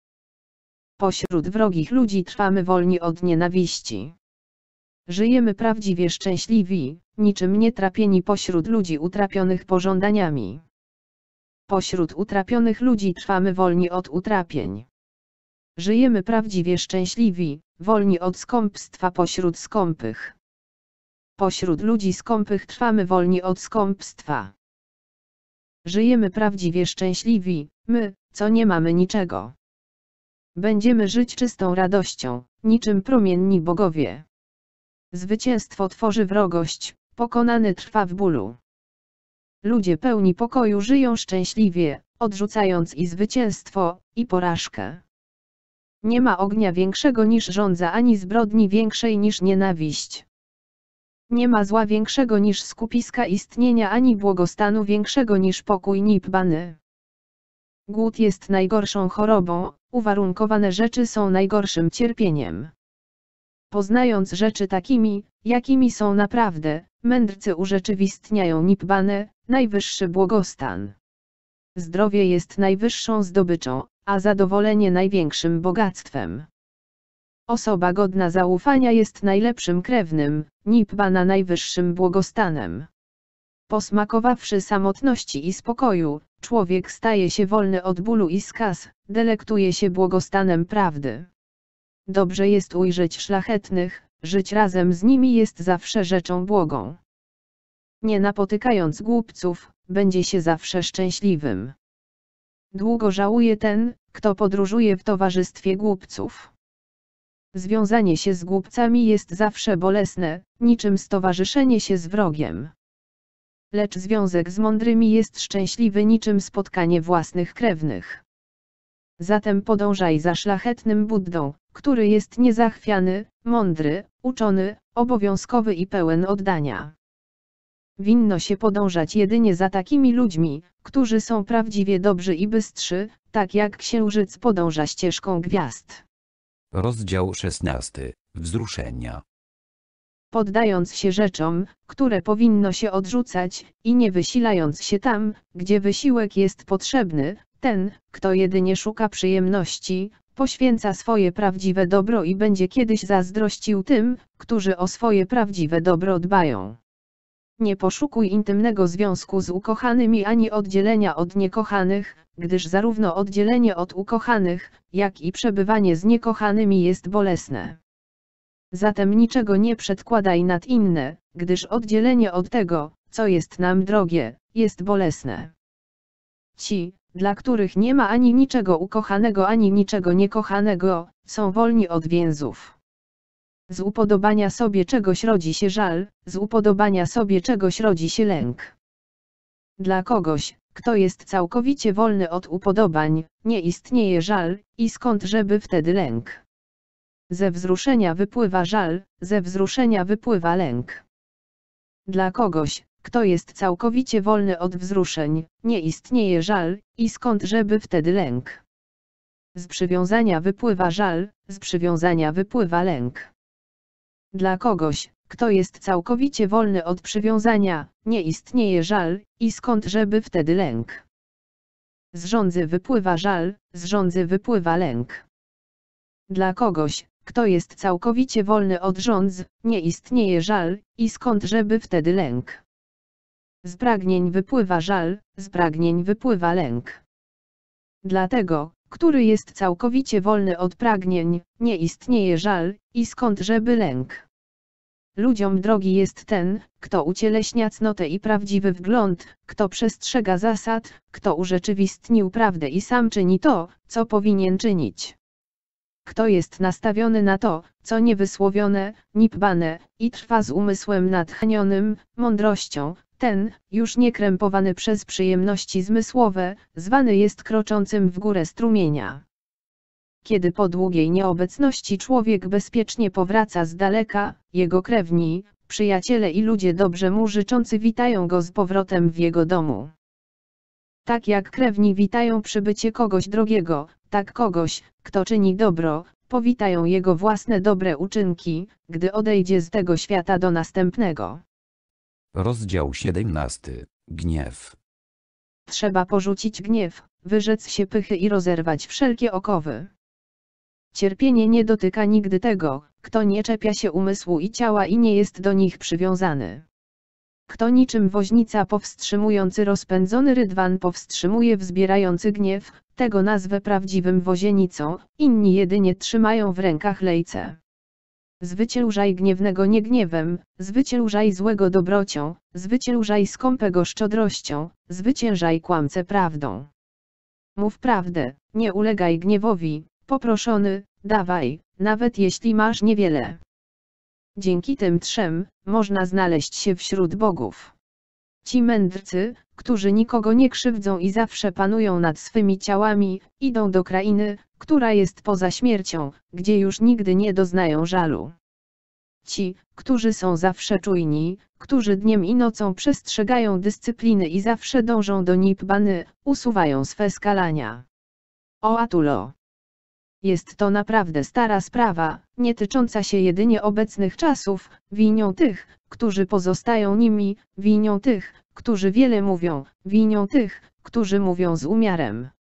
Pośród wrogich ludzi trwamy wolni od nienawiści. Żyjemy prawdziwie szczęśliwi, niczym nie trapieni pośród ludzi utrapionych pożądaniami. Pośród utrapionych ludzi trwamy wolni od utrapień. Żyjemy prawdziwie szczęśliwi, wolni od skąpstwa pośród skąpych. Pośród ludzi skąpych trwamy wolni od skąpstwa. Żyjemy prawdziwie szczęśliwi, my, co nie mamy niczego. Będziemy żyć czystą radością, niczym promienni bogowie. Zwycięstwo tworzy wrogość, pokonany trwa w bólu. Ludzie pełni pokoju żyją szczęśliwie, odrzucając i zwycięstwo, i porażkę. Nie ma ognia większego niż żądza, ani zbrodni większej niż nienawiść. Nie ma zła większego niż skupiska istnienia, ani błogostanu większego niż pokój nibbany. Głód jest najgorszą chorobą, uwarunkowane rzeczy są najgorszym cierpieniem. Poznając rzeczy takimi, jakimi są naprawdę, mędrcy urzeczywistniają nibbany, najwyższy błogostan. Zdrowie jest najwyższą zdobyczą, a zadowolenie największym bogactwem. Osoba godna zaufania jest najlepszym krewnym, nibbana najwyższym błogostanem. Posmakowawszy samotności i spokoju, człowiek staje się wolny od bólu i skaz, delektuje się błogostanem prawdy. Dobrze jest ujrzeć szlachetnych, żyć razem z nimi jest zawsze rzeczą błogą. Nie napotykając głupców, będzie się zawsze szczęśliwym. Długo żałuje ten, kto podróżuje w towarzystwie głupców. Związanie się z głupcami jest zawsze bolesne, niczym stowarzyszenie się z wrogiem. Lecz związek z mądrymi jest szczęśliwy niczym spotkanie własnych krewnych. Zatem podążaj za szlachetnym Buddą, który jest niezachwiany, mądry, uczony, obowiązkowy i pełen oddania. Winno się podążać jedynie za takimi ludźmi, którzy są prawdziwie dobrzy i bystrzy, tak jak księżyc podąża ścieżką gwiazd. Rozdział szesnasty. Wzruszenia. Poddając się rzeczom, które powinno się odrzucać, i nie wysilając się tam, gdzie wysiłek jest potrzebny, ten, kto jedynie szuka przyjemności, poświęca swoje prawdziwe dobro i będzie kiedyś zazdrościł tym, którzy o swoje prawdziwe dobro dbają. Nie poszukuj intymnego związku z ukochanymi ani oddzielenia od niekochanych, gdyż zarówno oddzielenie od ukochanych, jak i przebywanie z niekochanymi jest bolesne. Zatem niczego nie przedkładaj nad inne, gdyż oddzielenie od tego, co jest nam drogie, jest bolesne. Ci, dla których nie ma ani niczego ukochanego ani niczego niekochanego, są wolni od więzów. Z upodobania sobie czegoś rodzi się żal, z upodobania sobie czegoś rodzi się lęk. Dla kogoś, kto jest całkowicie wolny od upodobań, nie istnieje żal, i skądżeby wtedy lęk? Ze wzruszenia wypływa żal, ze wzruszenia wypływa lęk. Dla kogoś, kto jest całkowicie wolny od wzruszeń, nie istnieje żal, i skądżeby wtedy lęk? Z przywiązania wypływa żal, z przywiązania wypływa lęk. Dla kogoś, kto jest całkowicie wolny od przywiązania, nie istnieje żal, i skądżeby wtedy lęk? Z żądzy wypływa żal, z żądzy wypływa lęk. Dla kogoś, kto jest całkowicie wolny od żądz, nie istnieje żal, i skądżeby wtedy lęk? Z pragnień wypływa żal, z pragnień wypływa lęk. Dla tego, który jest całkowicie wolny od pragnień, nie istnieje żal, i skądżeby lęk? Ludziom drogi jest ten, kto ucieleśnia cnotę i prawdziwy wgląd, kto przestrzega zasad, kto urzeczywistnił prawdę i sam czyni to, co powinien czynić. Kto jest nastawiony na to, co niewysłowione, nipbane, i trwa z umysłem natchnionym, mądrością, ten, już nie krępowany przez przyjemności zmysłowe, zwany jest kroczącym w górę strumienia. Kiedy po długiej nieobecności człowiek bezpiecznie powraca z daleka, jego krewni, przyjaciele i ludzie dobrze mu życzący witają go z powrotem w jego domu. Tak jak krewni witają przybycie kogoś drogiego, tak kogoś, kto czyni dobro, powitają jego własne dobre uczynki, gdy odejdzie z tego świata do następnego. Rozdział siedemnasty. Gniew. Trzeba porzucić gniew, wyrzec się pychy i rozerwać wszelkie okowy. Cierpienie nie dotyka nigdy tego, kto nie czepia się umysłu i ciała i nie jest do nich przywiązany. Kto niczym woźnica powstrzymujący rozpędzony rydwan powstrzymuje wzbierający gniew, tego nazwę prawdziwym wozienicą, inni jedynie trzymają w rękach lejce. Zwyciężaj gniewnego nie gniewem, zwyciężaj złego dobrocią, zwyciężaj skąpego szczodrością, zwyciężaj kłamcę prawdą. Mów prawdę, nie ulegaj gniewowi, poproszony, dawaj, nawet jeśli masz niewiele. Dzięki tym trzem, można znaleźć się wśród bogów. Ci mędrcy, którzy nikogo nie krzywdzą i zawsze panują nad swymi ciałami, idą do krainy, która jest poza śmiercią, gdzie już nigdy nie doznają żalu. Ci, którzy są zawsze czujni, którzy dniem i nocą przestrzegają dyscypliny i zawsze dążą do nibbany, usuwają swe skalania. O Atulo! Jest to naprawdę stara sprawa, nie tycząca się jedynie obecnych czasów, winią tych, którzy pozostają nimi, winią tych, którzy wiele mówią, winią tych, którzy mówią z umiarem.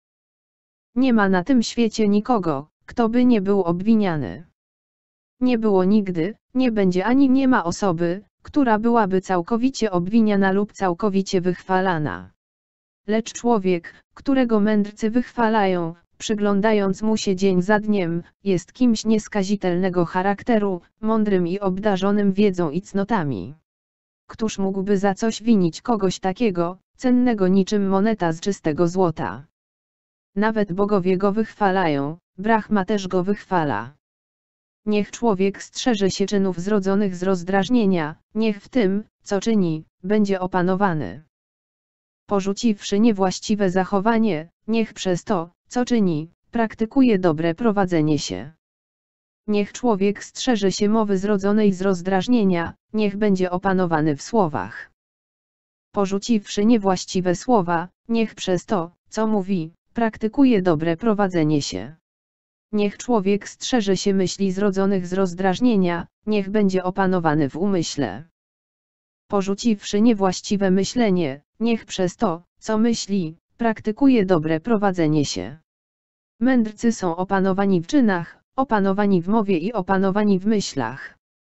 Nie ma na tym świecie nikogo, kto by nie był obwiniany. Nie było nigdy, nie będzie ani nie ma osoby, która byłaby całkowicie obwiniana lub całkowicie wychwalana. Lecz człowiek, którego mędrcy wychwalają, przyglądając mu się dzień za dniem, jest kimś nieskazitelnego charakteru, mądrym i obdarzonym wiedzą i cnotami. Któż mógłby za coś winić kogoś takiego, cennego niczym moneta z czystego złota? Nawet bogowie go wychwalają, Brahma też go wychwala. Niech człowiek strzeże się czynów zrodzonych z rozdrażnienia, niech w tym, co czyni, będzie opanowany. Porzuciwszy niewłaściwe zachowanie, niech przez to, co czyni, praktykuje dobre prowadzenie się. Niech człowiek strzeże się mowy zrodzonej z rozdrażnienia, niech będzie opanowany w słowach. Porzuciwszy niewłaściwe słowa, niech przez to, co mówi, praktykuje dobre prowadzenie się. Niech człowiek strzeże się myśli zrodzonych z rozdrażnienia, niech będzie opanowany w umyśle. Porzuciwszy niewłaściwe myślenie, niech przez to, co myśli, praktykuje dobre prowadzenie się. Mędrcy są opanowani w czynach, opanowani w mowie i opanowani w myślach.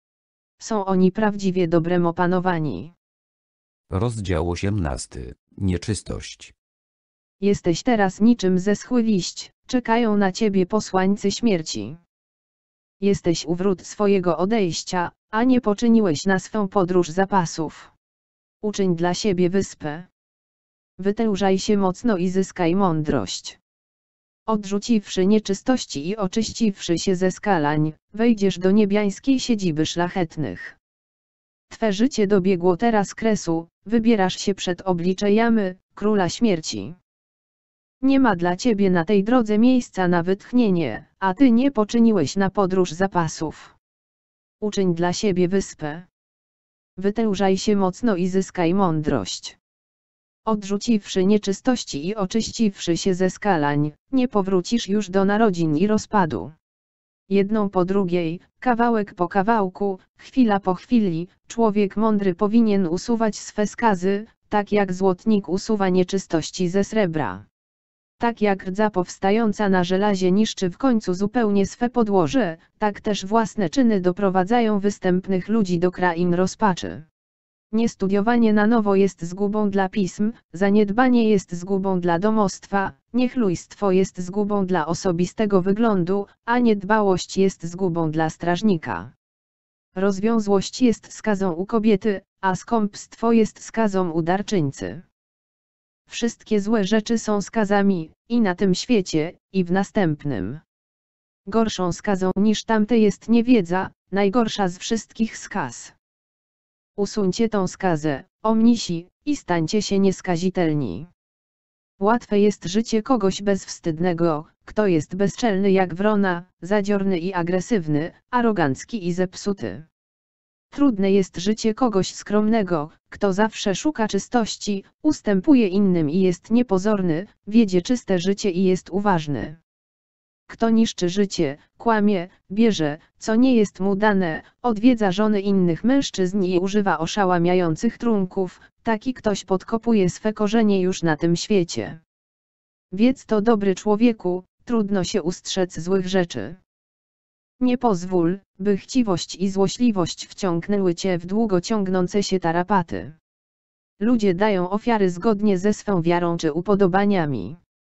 Są oni prawdziwie dobrem opanowani. Rozdział osiemnasty. Nieczystość. Jesteś teraz niczym zeschły liść, czekają na ciebie posłańcy śmierci. Jesteś u wrót swojego odejścia, a nie poczyniłeś na swą podróż zapasów. Uczyń dla siebie wyspę. Wytężaj się mocno i zyskaj mądrość. Odrzuciwszy nieczystości i oczyściwszy się ze skalań, wejdziesz do niebiańskiej siedziby szlachetnych. Twe życie dobiegło teraz kresu, wybierasz się przed oblicze jamy, króla śmierci. Nie ma dla ciebie na tej drodze miejsca na wytchnienie, a ty nie poczyniłeś na podróż zapasów. Uczyń dla siebie wyspę. Wytężaj się mocno i zyskaj mądrość. Odrzuciwszy nieczystości i oczyściwszy się ze skalań, nie powrócisz już do narodzin i rozpadu. Jedną po drugiej, kawałek po kawałku, chwila po chwili, człowiek mądry powinien usuwać swe skazy, tak jak złotnik usuwa nieczystości ze srebra. Tak jak rdza powstająca na żelazie niszczy w końcu zupełnie swe podłoże, tak też własne czyny doprowadzają występnych ludzi do krain rozpaczy. Niestudiowanie na nowo jest zgubą dla pism, zaniedbanie jest zgubą dla domostwa, niechlujstwo jest zgubą dla osobistego wyglądu, a niedbałość jest zgubą dla strażnika. Rozwiązłość jest skazą u kobiety, a skąpstwo jest skazą u darczyńcy. Wszystkie złe rzeczy są skazami, i na tym świecie, i w następnym. Gorszą skazą niż tamte jest niewiedza, najgorsza z wszystkich skaz. Usuńcie tą skazę, o mnisi, i stańcie się nieskazitelni. Łatwe jest życie kogoś bezwstydnego, kto jest bezczelny jak wrona, zadziorny i agresywny, arogancki i zepsuty. Trudne jest życie kogoś skromnego, kto zawsze szuka czystości, ustępuje innym i jest niepozorny, wiedzie czyste życie i jest uważny. Kto niszczy życie, kłamie, bierze, co nie jest mu dane, odwiedza żony innych mężczyzn i używa oszałamiających trunków, taki ktoś podkopuje swe korzenie już na tym świecie. Wiedz to, dobry człowieku, trudno się ustrzec złych rzeczy. Nie pozwól, by chciwość i złośliwość wciągnęły cię w długo ciągnące się tarapaty. Ludzie dają ofiary zgodnie ze swą wiarą czy upodobaniami.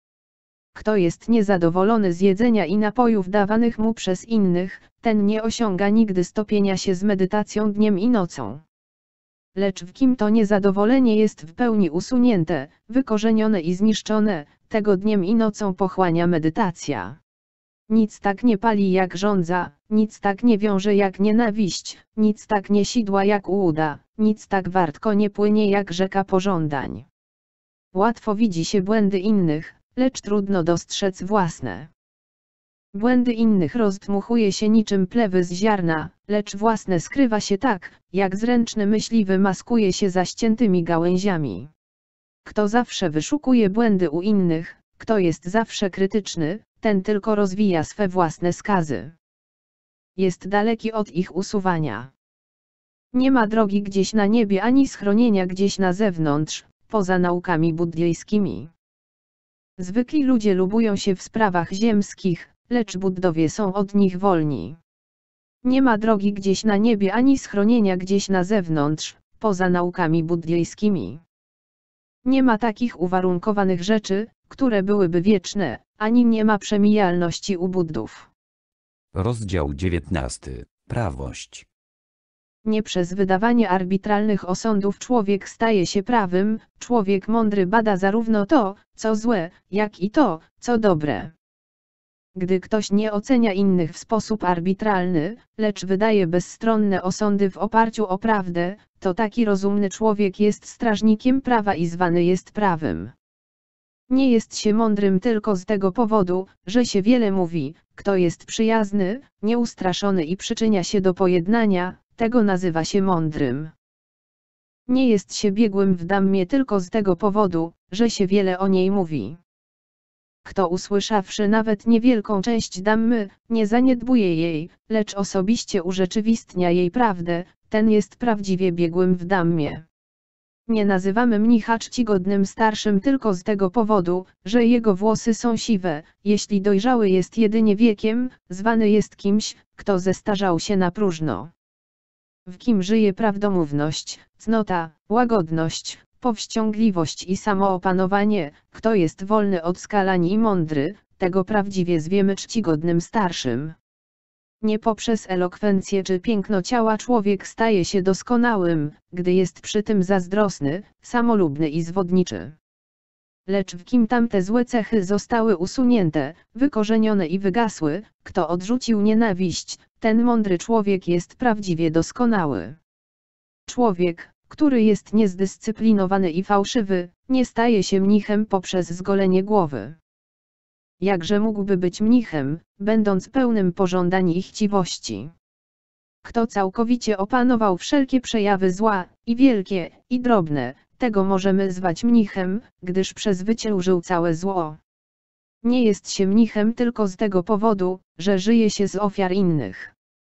Kto jest niezadowolony z jedzenia i napojów dawanych mu przez innych, ten nie osiąga nigdy stopienia się z medytacją dniem i nocą. Lecz w kim to niezadowolenie jest w pełni usunięte, wykorzenione i zniszczone, tego dniem i nocą pochłania medytacja. Nic tak nie pali jak żądza, nic tak nie wiąże jak nienawiść, nic tak nie sidła jak ułuda, nic tak wartko nie płynie jak rzeka pożądań. Łatwo widzi się błędy innych, lecz trudno dostrzec własne. Błędy innych rozdmuchuje się niczym plewy z ziarna, lecz własne skrywa się tak, jak zręczny myśliwy maskuje się za ściętymi gałęziami. Kto zawsze wyszukuje błędy u innych, kto jest zawsze krytyczny, ten tylko rozwija swe własne skazy. Jest daleki od ich usuwania. Nie ma drogi gdzieś na niebie ani schronienia gdzieś na zewnątrz, poza naukami buddyjskimi. Zwykli ludzie lubują się w sprawach ziemskich, lecz Buddowie są od nich wolni. Nie ma drogi gdzieś na niebie ani schronienia gdzieś na zewnątrz, poza naukami buddyjskimi. Nie ma takich uwarunkowanych rzeczy, które byłyby wieczne, ani nie ma przemijalności u Buddów. Rozdział dziewiętnasty. Prawość. Nie przez wydawanie arbitralnych osądów człowiek staje się prawym, człowiek mądry bada zarówno to, co złe, jak i to, co dobre. Gdy ktoś nie ocenia innych w sposób arbitralny, lecz wydaje bezstronne osądy w oparciu o prawdę, to taki rozumny człowiek jest strażnikiem prawa i zwany jest prawym. Nie jest się mądrym tylko z tego powodu, że się wiele mówi, kto jest przyjazny, nieustraszony i przyczynia się do pojednania, tego nazywa się mądrym. Nie jest się biegłym w dammie tylko z tego powodu, że się wiele o niej mówi. Kto usłyszawszy nawet niewielką część dammy, nie zaniedbuje jej, lecz osobiście urzeczywistnia jej prawdę, ten jest prawdziwie biegłym w dammie. Nie nazywamy mnicha czcigodnym starszym tylko z tego powodu, że jego włosy są siwe, jeśli dojrzały jest jedynie wiekiem, zwany jest kimś, kto zestarzał się na próżno. W kim żyje prawdomówność, cnota, łagodność, powściągliwość i samoopanowanie, kto jest wolny od skalań i mądry, tego prawdziwie zwiemy czcigodnym starszym. Nie poprzez elokwencję czy piękno ciała człowiek staje się doskonałym, gdy jest przy tym zazdrosny, samolubny i zwodniczy. Lecz w kim tamte złe cechy zostały usunięte, wykorzenione i wygasły, kto odrzucił nienawiść, ten mądry człowiek jest prawdziwie doskonały. Człowiek, który jest niezdyscyplinowany i fałszywy, nie staje się mnichem poprzez zgolenie głowy. Jakże mógłby być mnichem, będąc pełnym pożądań i chciwości? Kto całkowicie opanował wszelkie przejawy zła, i wielkie, i drobne, tego możemy zwać mnichem, gdyż przezwyciężył całe zło. Nie jest się mnichem tylko z tego powodu, że żyje się z ofiar innych.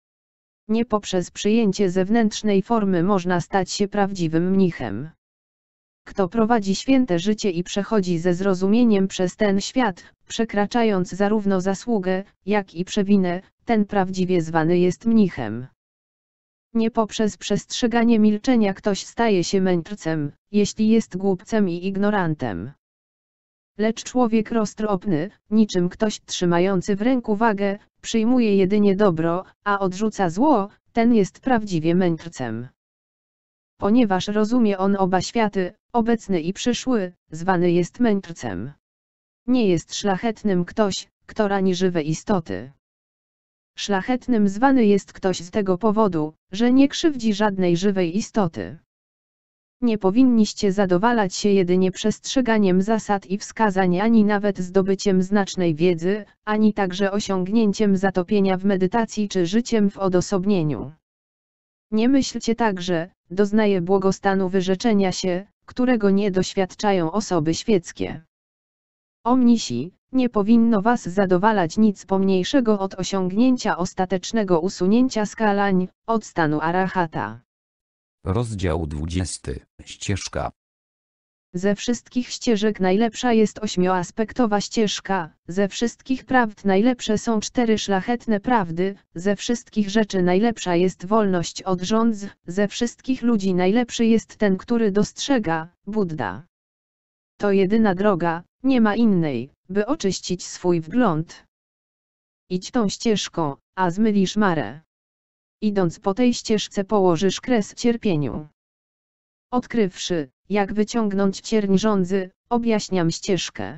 Nie poprzez przyjęcie zewnętrznej formy można stać się prawdziwym mnichem. Kto prowadzi święte życie i przechodzi ze zrozumieniem przez ten świat, przekraczając zarówno zasługę, jak i przewinę, ten prawdziwie zwany jest mnichem. Nie poprzez przestrzeganie milczenia ktoś staje się mędrcem, jeśli jest głupcem i ignorantem. Lecz człowiek roztropny, niczym ktoś trzymający w ręku wagę, przyjmuje jedynie dobro, a odrzuca zło, ten jest prawdziwie mędrcem. Ponieważ rozumie on oba światy, obecny i przyszły, zwany jest mędrcem. Nie jest szlachetnym ktoś, kto rani żywe istoty. Szlachetnym zwany jest ktoś z tego powodu, że nie krzywdzi żadnej żywej istoty. Nie powinniście zadowalać się jedynie przestrzeganiem zasad i wskazań, ani nawet zdobyciem znacznej wiedzy, ani także osiągnięciem zatopienia w medytacji czy życiem w odosobnieniu. Nie myślcie także, doznaję błogostanu wyrzeczenia się, którego nie doświadczają osoby świeckie. O mnisi, nie powinno was zadowalać nic pomniejszego od osiągnięcia ostatecznego usunięcia skalań, od stanu arahata. Rozdział dwudziesty. Ścieżka. Ze wszystkich ścieżek najlepsza jest ośmioaspektowa ścieżka, ze wszystkich prawd najlepsze są cztery szlachetne prawdy, ze wszystkich rzeczy najlepsza jest wolność od żądz, ze wszystkich ludzi najlepszy jest ten, który dostrzega, Buddha. To jedyna droga, nie ma innej, by oczyścić swój wgląd. Idź tą ścieżką, a zmylisz marę. Idąc po tej ścieżce położysz kres cierpieniu. Odkrywszy, jak wyciągnąć cierń żądzy, objaśniam ścieżkę.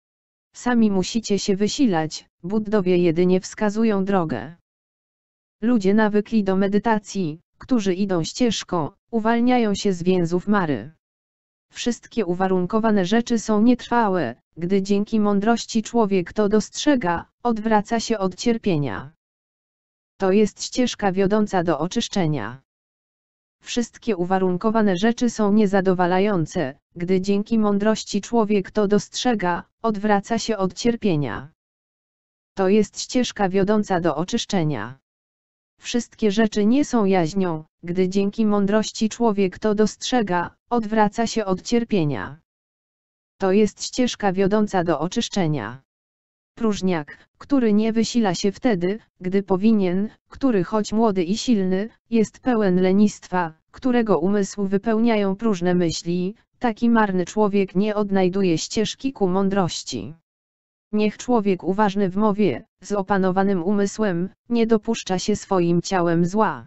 Sami musicie się wysilać, Buddowie jedynie wskazują drogę. Ludzie nawykli do medytacji, którzy idą ścieżką, uwalniają się z więzów mary. Wszystkie uwarunkowane rzeczy są nietrwałe, gdy dzięki mądrości człowiek to dostrzega, odwraca się od cierpienia. To jest ścieżka wiodąca do oczyszczenia. Wszystkie uwarunkowane rzeczy są niezadowalające, gdy dzięki mądrości człowiek to dostrzega, odwraca się od cierpienia. To jest ścieżka wiodąca do oczyszczenia. Wszystkie rzeczy nie są jaźnią, gdy dzięki mądrości człowiek to dostrzega, odwraca się od cierpienia. To jest ścieżka wiodąca do oczyszczenia. Próżniak, który nie wysila się wtedy, gdy powinien, który choć młody i silny, jest pełen lenistwa, którego umysł wypełniają próżne myśli, taki marny człowiek nie odnajduje ścieżki ku mądrości. Niech człowiek uważny w mowie, z opanowanym umysłem, nie dopuszcza się swoim ciałem zła.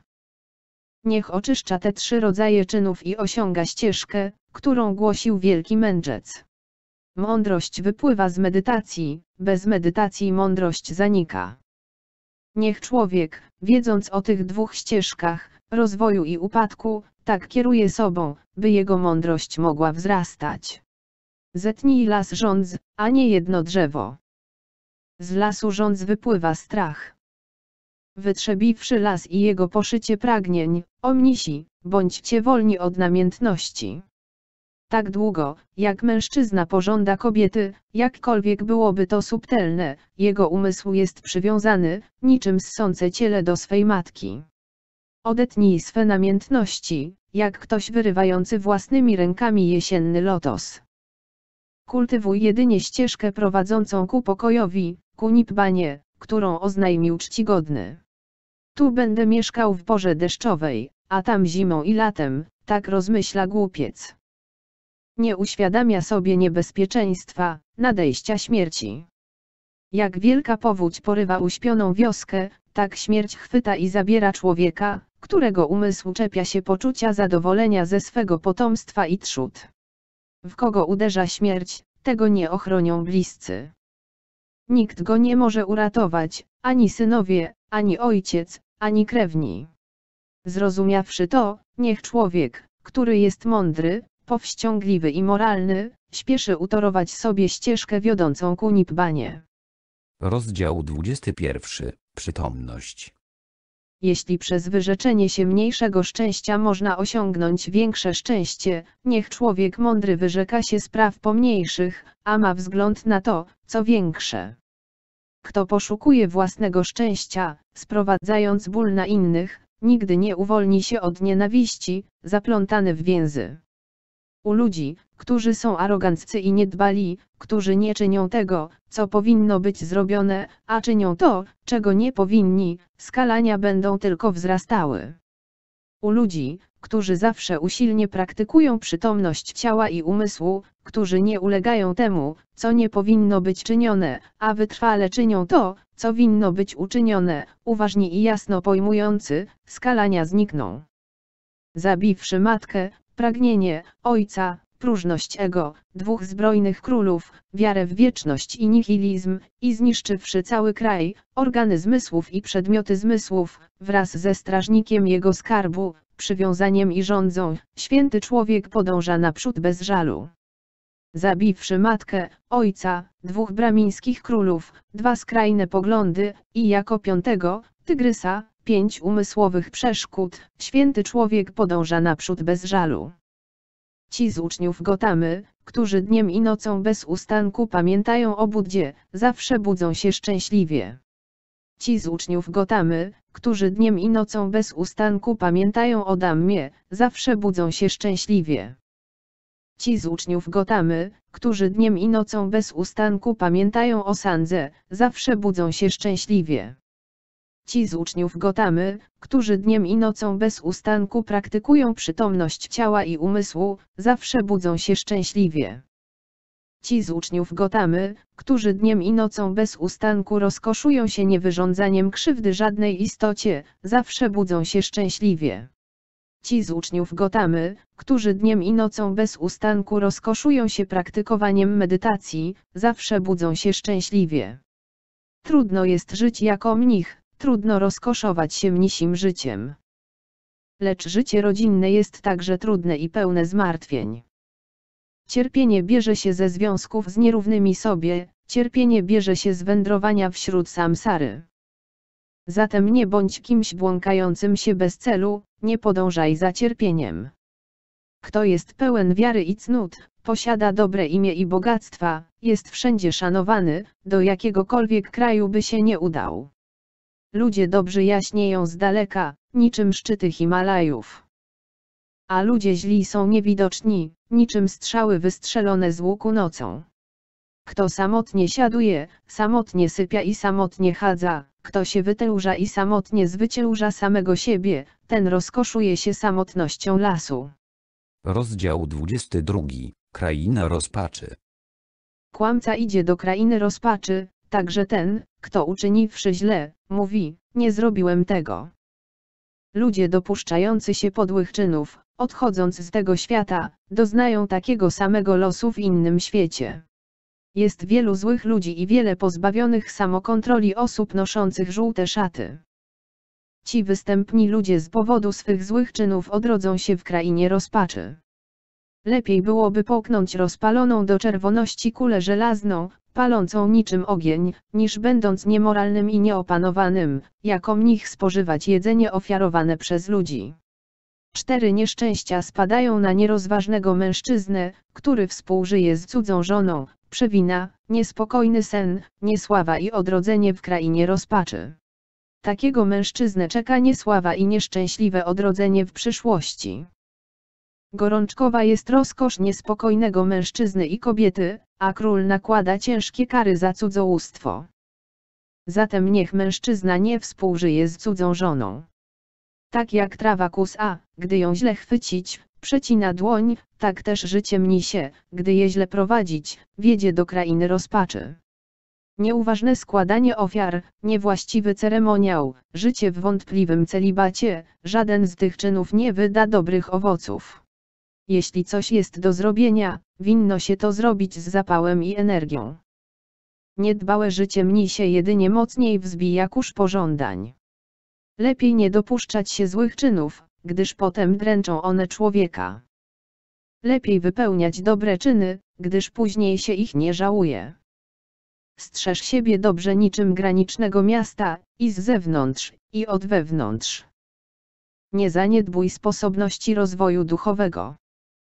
Niech oczyszcza te trzy rodzaje czynów i osiąga ścieżkę, którą głosił wielki mędrzec. Mądrość wypływa z medytacji, bez medytacji mądrość zanika. Niech człowiek, wiedząc o tych dwóch ścieżkach, rozwoju i upadku, tak kieruje sobą, by jego mądrość mogła wzrastać. Zetnij las żądz, a nie jedno drzewo. Z lasu żądz wypływa strach. Wytrzebiwszy las i jego poszycie pragnień, o mnisi, bądźcie wolni od namiętności. Tak długo, jak mężczyzna pożąda kobiety, jakkolwiek byłoby to subtelne, jego umysł jest przywiązany, niczym ssące ciele do swej matki. Odetnij swe namiętności, jak ktoś wyrywający własnymi rękami jesienny lotos. Kultywuj jedynie ścieżkę prowadzącą ku pokojowi, ku nibbanie, którą oznajmił czcigodny. Tu będę mieszkał w porze deszczowej, a tam zimą i latem, tak rozmyśla głupiec. Nie uświadamia sobie niebezpieczeństwa, nadejścia śmierci. Jak wielka powódź porywa uśpioną wioskę, tak śmierć chwyta i zabiera człowieka, którego umysł czepia się poczucia zadowolenia ze swego potomstwa i trzód. W kogo uderza śmierć, tego nie ochronią bliscy. Nikt go nie może uratować, ani synowie, ani ojciec, ani krewni. Zrozumiawszy to, niech człowiek, który jest mądry, powściągliwy i moralny, śpieszy utorować sobie ścieżkę wiodącą ku nibbanie. Rozdział dwudziesty pierwszy. Przytomność. Jeśli przez wyrzeczenie się mniejszego szczęścia można osiągnąć większe szczęście, niech człowiek mądry wyrzeka się spraw pomniejszych, a ma wzgląd na to, co większe. Kto poszukuje własnego szczęścia, sprowadzając ból na innych, nigdy nie uwolni się od nienawiści, zaplątany w więzy. U ludzi, którzy są aroganccy i niedbali, którzy nie czynią tego, co powinno być zrobione, a czynią to, czego nie powinni, skalania będą tylko wzrastały. U ludzi, którzy zawsze usilnie praktykują przytomność ciała i umysłu, którzy nie ulegają temu, co nie powinno być czynione, a wytrwale czynią to, co winno być uczynione, uważni i jasno pojmujący, skalania znikną. Zabiwszy matkę, pragnienie ojca, próżność ego, dwóch zbrojnych królów, wiarę w wieczność i nihilizm, i zniszczywszy cały kraj, organy zmysłów i przedmioty zmysłów, wraz ze strażnikiem jego skarbu, przywiązaniem i rządzą, święty człowiek podąża naprzód bez żalu. Zabiwszy matkę, ojca, dwóch bramińskich królów, dwa skrajne poglądy, i jako piątego, tygrysa, pięć umysłowych przeszkód, święty człowiek podąża naprzód bez żalu. Ci z uczniów Gotamy, którzy dniem i nocą bez ustanku pamiętają o Buddzie, zawsze budzą się szczęśliwie. Ci z uczniów Gotamy, którzy dniem i nocą bez ustanku pamiętają o Dhammie, zawsze budzą się szczęśliwie. Ci z uczniów Gotamy, którzy dniem i nocą bez ustanku pamiętają o Sandze, zawsze budzą się szczęśliwie. Ci z uczniów Gotamy, którzy dniem i nocą bez ustanku praktykują przytomność ciała i umysłu, zawsze budzą się szczęśliwie. Ci z uczniów Gotamy, którzy dniem i nocą bez ustanku rozkoszują się niewyrządzaniem krzywdy żadnej istocie, zawsze budzą się szczęśliwie. Ci z uczniów Gotamy, którzy dniem i nocą bez ustanku rozkoszują się praktykowaniem medytacji, zawsze budzą się szczęśliwie. Trudno jest żyć jako mnich, trudno rozkoszować się mnisim życiem. Lecz życie rodzinne jest także trudne i pełne zmartwień. Cierpienie bierze się ze związków z nierównymi sobie, cierpienie bierze się z wędrowania wśród samsary. Zatem nie bądź kimś błąkającym się bez celu, nie podążaj za cierpieniem. Kto jest pełen wiary i cnót, posiada dobre imię i bogactwa, jest wszędzie szanowany, do jakiegokolwiek kraju by się nie udał. Ludzie dobrzy jaśnieją z daleka, niczym szczyty Himalajów. A ludzie źli są niewidoczni, niczym strzały wystrzelone z łuku nocą. Kto samotnie siaduje, samotnie sypia i samotnie chadza, kto się wytęża i samotnie zwycięża samego siebie, ten rozkoszuje się samotnością lasu. Rozdział dwudziesty drugi. Kraina rozpaczy. Kłamca idzie do krainy rozpaczy, także ten, kto uczyniwszy źle, mówi, nie zrobiłem tego. Ludzie dopuszczający się podłych czynów, odchodząc z tego świata, doznają takiego samego losu w innym świecie. Jest wielu złych ludzi i wiele pozbawionych samokontroli osób noszących żółte szaty. Ci występni ludzie z powodu swych złych czynów odrodzą się w krainie rozpaczy. Lepiej byłoby połknąć rozpaloną do czerwoności kulę żelazną, palącą niczym ogień, niż będąc niemoralnym i nieopanowanym, jako mnich spożywać jedzenie ofiarowane przez ludzi. Cztery nieszczęścia spadają na nierozważnego mężczyznę, który współżyje z cudzą żoną: przewina, niespokojny sen, niesława i odrodzenie w krainie rozpaczy. Takiego mężczyznę czeka niesława i nieszczęśliwe odrodzenie w przyszłości. Gorączkowa jest rozkosz niespokojnego mężczyzny i kobiety, a król nakłada ciężkie kary za cudzołóstwo. Zatem niech mężczyzna nie współżyje z cudzą żoną. Tak jak trawa kusa, gdy ją źle chwycić, przecina dłoń, tak też życie mnisie, gdy je źle prowadzić, wiedzie do krainy rozpaczy. Nieuważne składanie ofiar, niewłaściwy ceremoniał, życie w wątpliwym celibacie, żaden z tych czynów nie wyda dobrych owoców. Jeśli coś jest do zrobienia, winno się to zrobić z zapałem i energią. Niedbałe życie mnisie jedynie mocniej wzbija kurz pożądań. Lepiej nie dopuszczać się złych czynów, gdyż potem dręczą one człowieka. Lepiej wypełniać dobre czyny, gdyż później się ich nie żałuje. Strzeż siebie dobrze niczym granicznego miasta, i z zewnątrz, i od wewnątrz. Nie zaniedbuj sposobności rozwoju duchowego.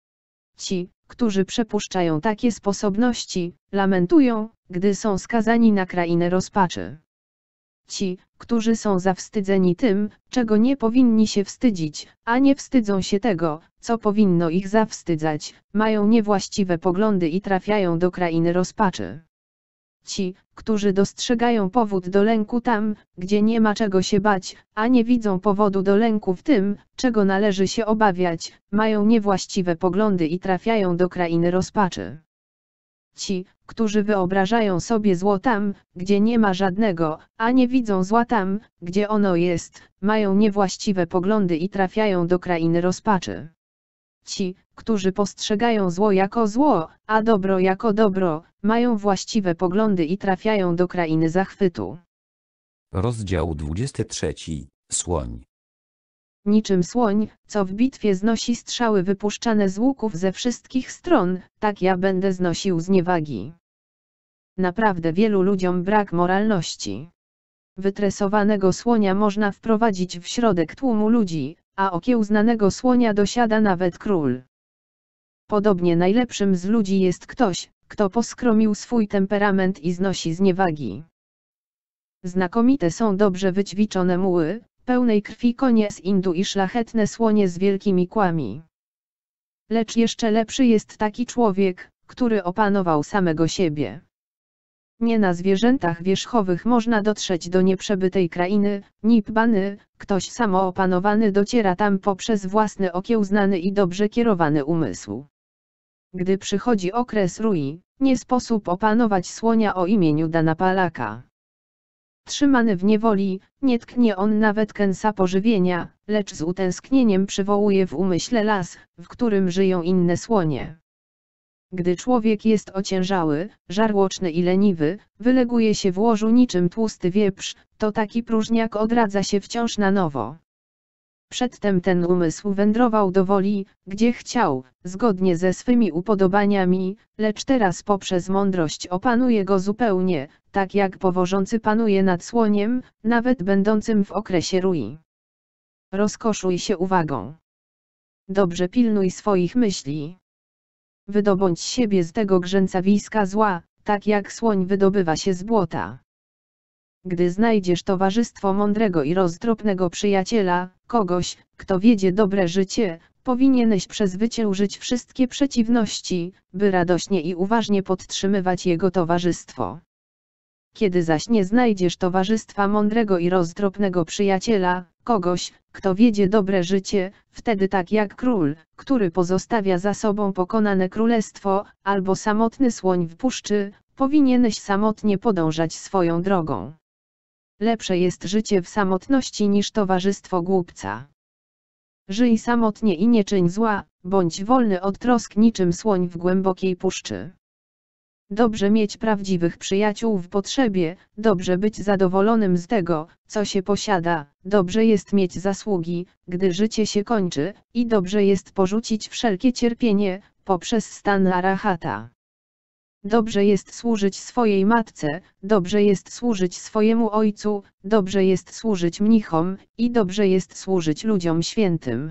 Ci, którzy przepuszczają takie sposobności, lamentują, gdy są skazani na krainę rozpaczy. Ci, którzy są zawstydzeni tym, czego nie powinni się wstydzić, a nie wstydzą się tego, co powinno ich zawstydzać, mają niewłaściwe poglądy i trafiają do krainy rozpaczy. Ci, którzy dostrzegają powód do lęku tam, gdzie nie ma czego się bać, a nie widzą powodu do lęku w tym, czego należy się obawiać, mają niewłaściwe poglądy i trafiają do krainy rozpaczy. Ci, którzy wyobrażają sobie zło tam, gdzie nie ma żadnego, a nie widzą zła tam, gdzie ono jest, mają niewłaściwe poglądy i trafiają do krainy rozpaczy. Ci, którzy postrzegają zło jako zło, a dobro jako dobro, mają właściwe poglądy i trafiają do krainy zachwytu. Rozdział dwudziesty trzeci. Słoń. Niczym słoń, co w bitwie znosi strzały wypuszczane z łuków ze wszystkich stron, tak ja będę znosił zniewagi. Naprawdę wielu ludziom brak moralności. Wytresowanego słonia można wprowadzić w środek tłumu ludzi, a okiełznanego słonia dosiada nawet król. Podobnie najlepszym z ludzi jest ktoś, kto poskromił swój temperament i znosi zniewagi. Znakomite są dobrze wyćwiczone muły, pełnej krwi konie z Indu i szlachetne słonie z wielkimi kłami. Lecz jeszcze lepszy jest taki człowiek, który opanował samego siebie. Nie na zwierzętach wierzchowych można dotrzeć do nieprzebytej krainy, Nibbany, ktoś samoopanowany dociera tam poprzez własny okiełznany i dobrze kierowany umysł. Gdy przychodzi okres rui, nie sposób opanować słonia o imieniu Danapalaka. Trzymany w niewoli, nie tknie on nawet kęsa pożywienia, lecz z utęsknieniem przywołuje w umyśle las, w którym żyją inne słonie. Gdy człowiek jest ociężały, żarłoczny i leniwy, wyleguje się w łożu niczym tłusty wieprz, to taki próżniak odradza się wciąż na nowo. Przedtem ten umysł wędrował do woli, gdzie chciał, zgodnie ze swymi upodobaniami, lecz teraz poprzez mądrość opanuje go zupełnie, tak jak powożący panuje nad słoniem, nawet będącym w okresie rui. Rozkoszuj się uwagą. Dobrze pilnuj swoich myśli. Wydobądź siebie z tego grzęcawiska zła, tak jak słoń wydobywa się z błota. Gdy znajdziesz towarzystwo mądrego i roztropnego przyjaciela, kogoś, kto wiedzie dobre życie, powinieneś przezwyciężyć wszystkie przeciwności, by radośnie i uważnie podtrzymywać jego towarzystwo. Kiedy zaś nie znajdziesz towarzystwa mądrego i roztropnego przyjaciela, kogoś, kto wiedzie dobre życie, wtedy tak jak król, który pozostawia za sobą pokonane królestwo, albo samotny słoń w puszczy, powinieneś samotnie podążać swoją drogą. Lepsze jest życie w samotności niż towarzystwo głupca. Żyj samotnie i nie czyń zła, bądź wolny od trosk niczym słoń w głębokiej puszczy. Dobrze mieć prawdziwych przyjaciół w potrzebie, dobrze być zadowolonym z tego, co się posiada, dobrze jest mieć zasługi, gdy życie się kończy, i dobrze jest porzucić wszelkie cierpienie, poprzez stan arahata. Dobrze jest służyć swojej matce, dobrze jest służyć swojemu ojcu, dobrze jest służyć mnichom, i dobrze jest służyć ludziom świętym.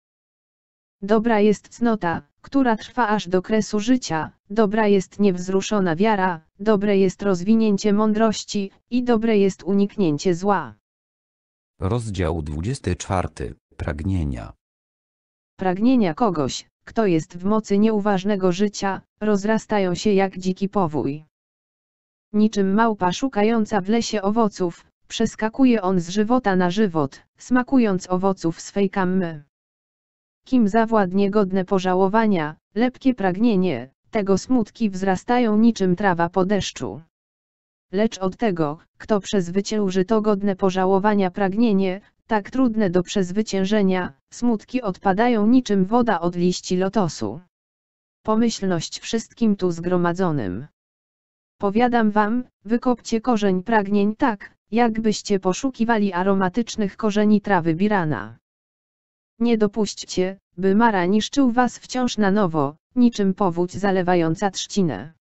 Dobra jest cnota, która trwa aż do kresu życia, dobra jest niewzruszona wiara, dobre jest rozwinięcie mądrości, i dobre jest uniknięcie zła. Rozdział dwudziesty czwarty. Pragnienia. Pragnienia kogoś, kto jest w mocy nieuważnego życia, rozrastają się jak dziki powój. Niczym małpa szukająca w lesie owoców, przeskakuje on z żywota na żywot, smakując owoców swej kammy. Kim zawładnie godne pożałowania, lepkie pragnienie, tego smutki wzrastają niczym trawa po deszczu. lecz od tego, kto przezwycięży to godne pożałowania pragnienie, tak trudne do przezwyciężenia, smutki odpadają niczym woda od liści lotosu. Pomyślność wszystkim tu zgromadzonym. Powiadam wam, wykopcie korzeń pragnień tak, jakbyście poszukiwali aromatycznych korzeni trawy birana. Nie dopuśćcie, by Mara niszczył was wciąż na nowo, niczym powódź zalewająca trzcinę.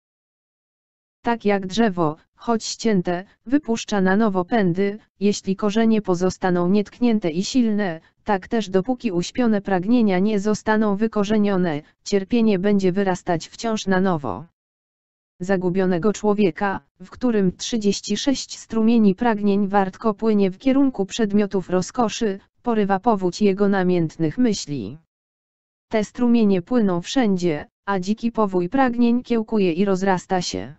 Tak jak drzewo, choć ścięte, wypuszcza na nowo pędy, jeśli korzenie pozostaną nietknięte i silne, tak też dopóki uśpione pragnienia nie zostaną wykorzenione, cierpienie będzie wyrastać wciąż na nowo. Zagubionego człowieka, w którym trzydzieści sześć strumieni pragnień wartko płynie w kierunku przedmiotów rozkoszy, porywa powódź jego namiętnych myśli. Te strumienie płyną wszędzie, a dziki powój pragnień kiełkuje i rozrasta się.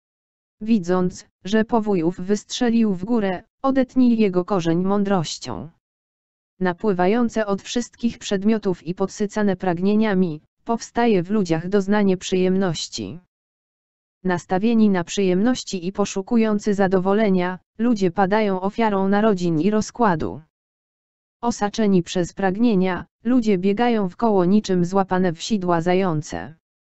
Widząc, że powój ów wystrzelił w górę, odetnij jego korzeń mądrością. Napływające od wszystkich przedmiotów i podsycane pragnieniami, powstaje w ludziach doznanie przyjemności. Nastawieni na przyjemności i poszukujący zadowolenia, ludzie padają ofiarą narodzin i rozkładu. Osaczeni przez pragnienia, ludzie biegają w koło niczym złapane w sidła zające.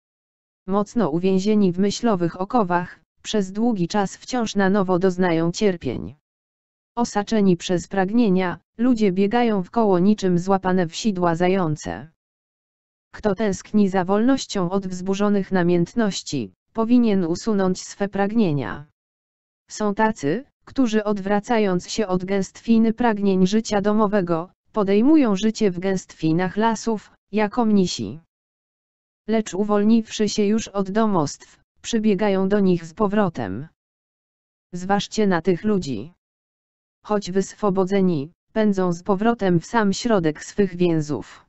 Mocno uwięzieni w myślowych okowach, przez długi czas wciąż na nowo doznają cierpień. Osaczeni przez pragnienia, ludzie biegają w koło niczym złapane w sidła zające. Kto tęskni za wolnością od wzburzonych namiętności, powinien usunąć swe pragnienia. Są tacy, którzy odwracając się od gęstwiny pragnień życia domowego, podejmują życie w gęstwinach lasów, jako mnisi. Lecz uwolniwszy się już od domostw, przybiegają do nich z powrotem. Zważcie na tych ludzi. Choć wyswobodzeni, pędzą z powrotem w sam środek swych więzów.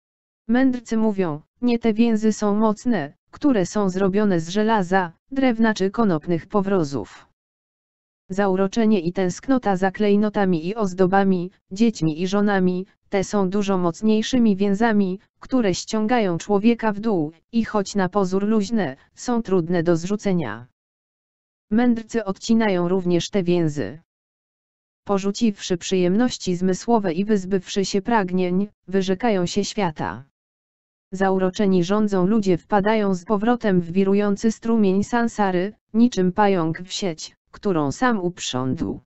Mędrcy mówią, nie te więzy są mocne, które są zrobione z żelaza, drewna czy konopnych powrozów. Zauroczenie i tęsknota za klejnotami i ozdobami, dziećmi i żonami, te są dużo mocniejszymi więzami, które ściągają człowieka w dół, i choć na pozór luźne, są trudne do zrzucenia. Mędrcy odcinają również te więzy. Porzuciwszy przyjemności zmysłowe i wyzbywszy się pragnień, wyrzekają się świata. Zauroczeni rządzą ludzie wpadają z powrotem w wirujący strumień sansary, niczym pająk w sieć, którą sam uprzątł.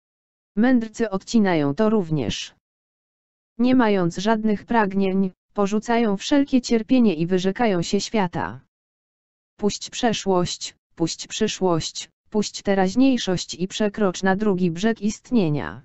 Mędrcy odcinają to również. Nie mając żadnych pragnień, porzucają wszelkie cierpienie i wyrzekają się świata. Puść przeszłość, puść przyszłość, puść teraźniejszość i przekrocz na drugi brzeg istnienia.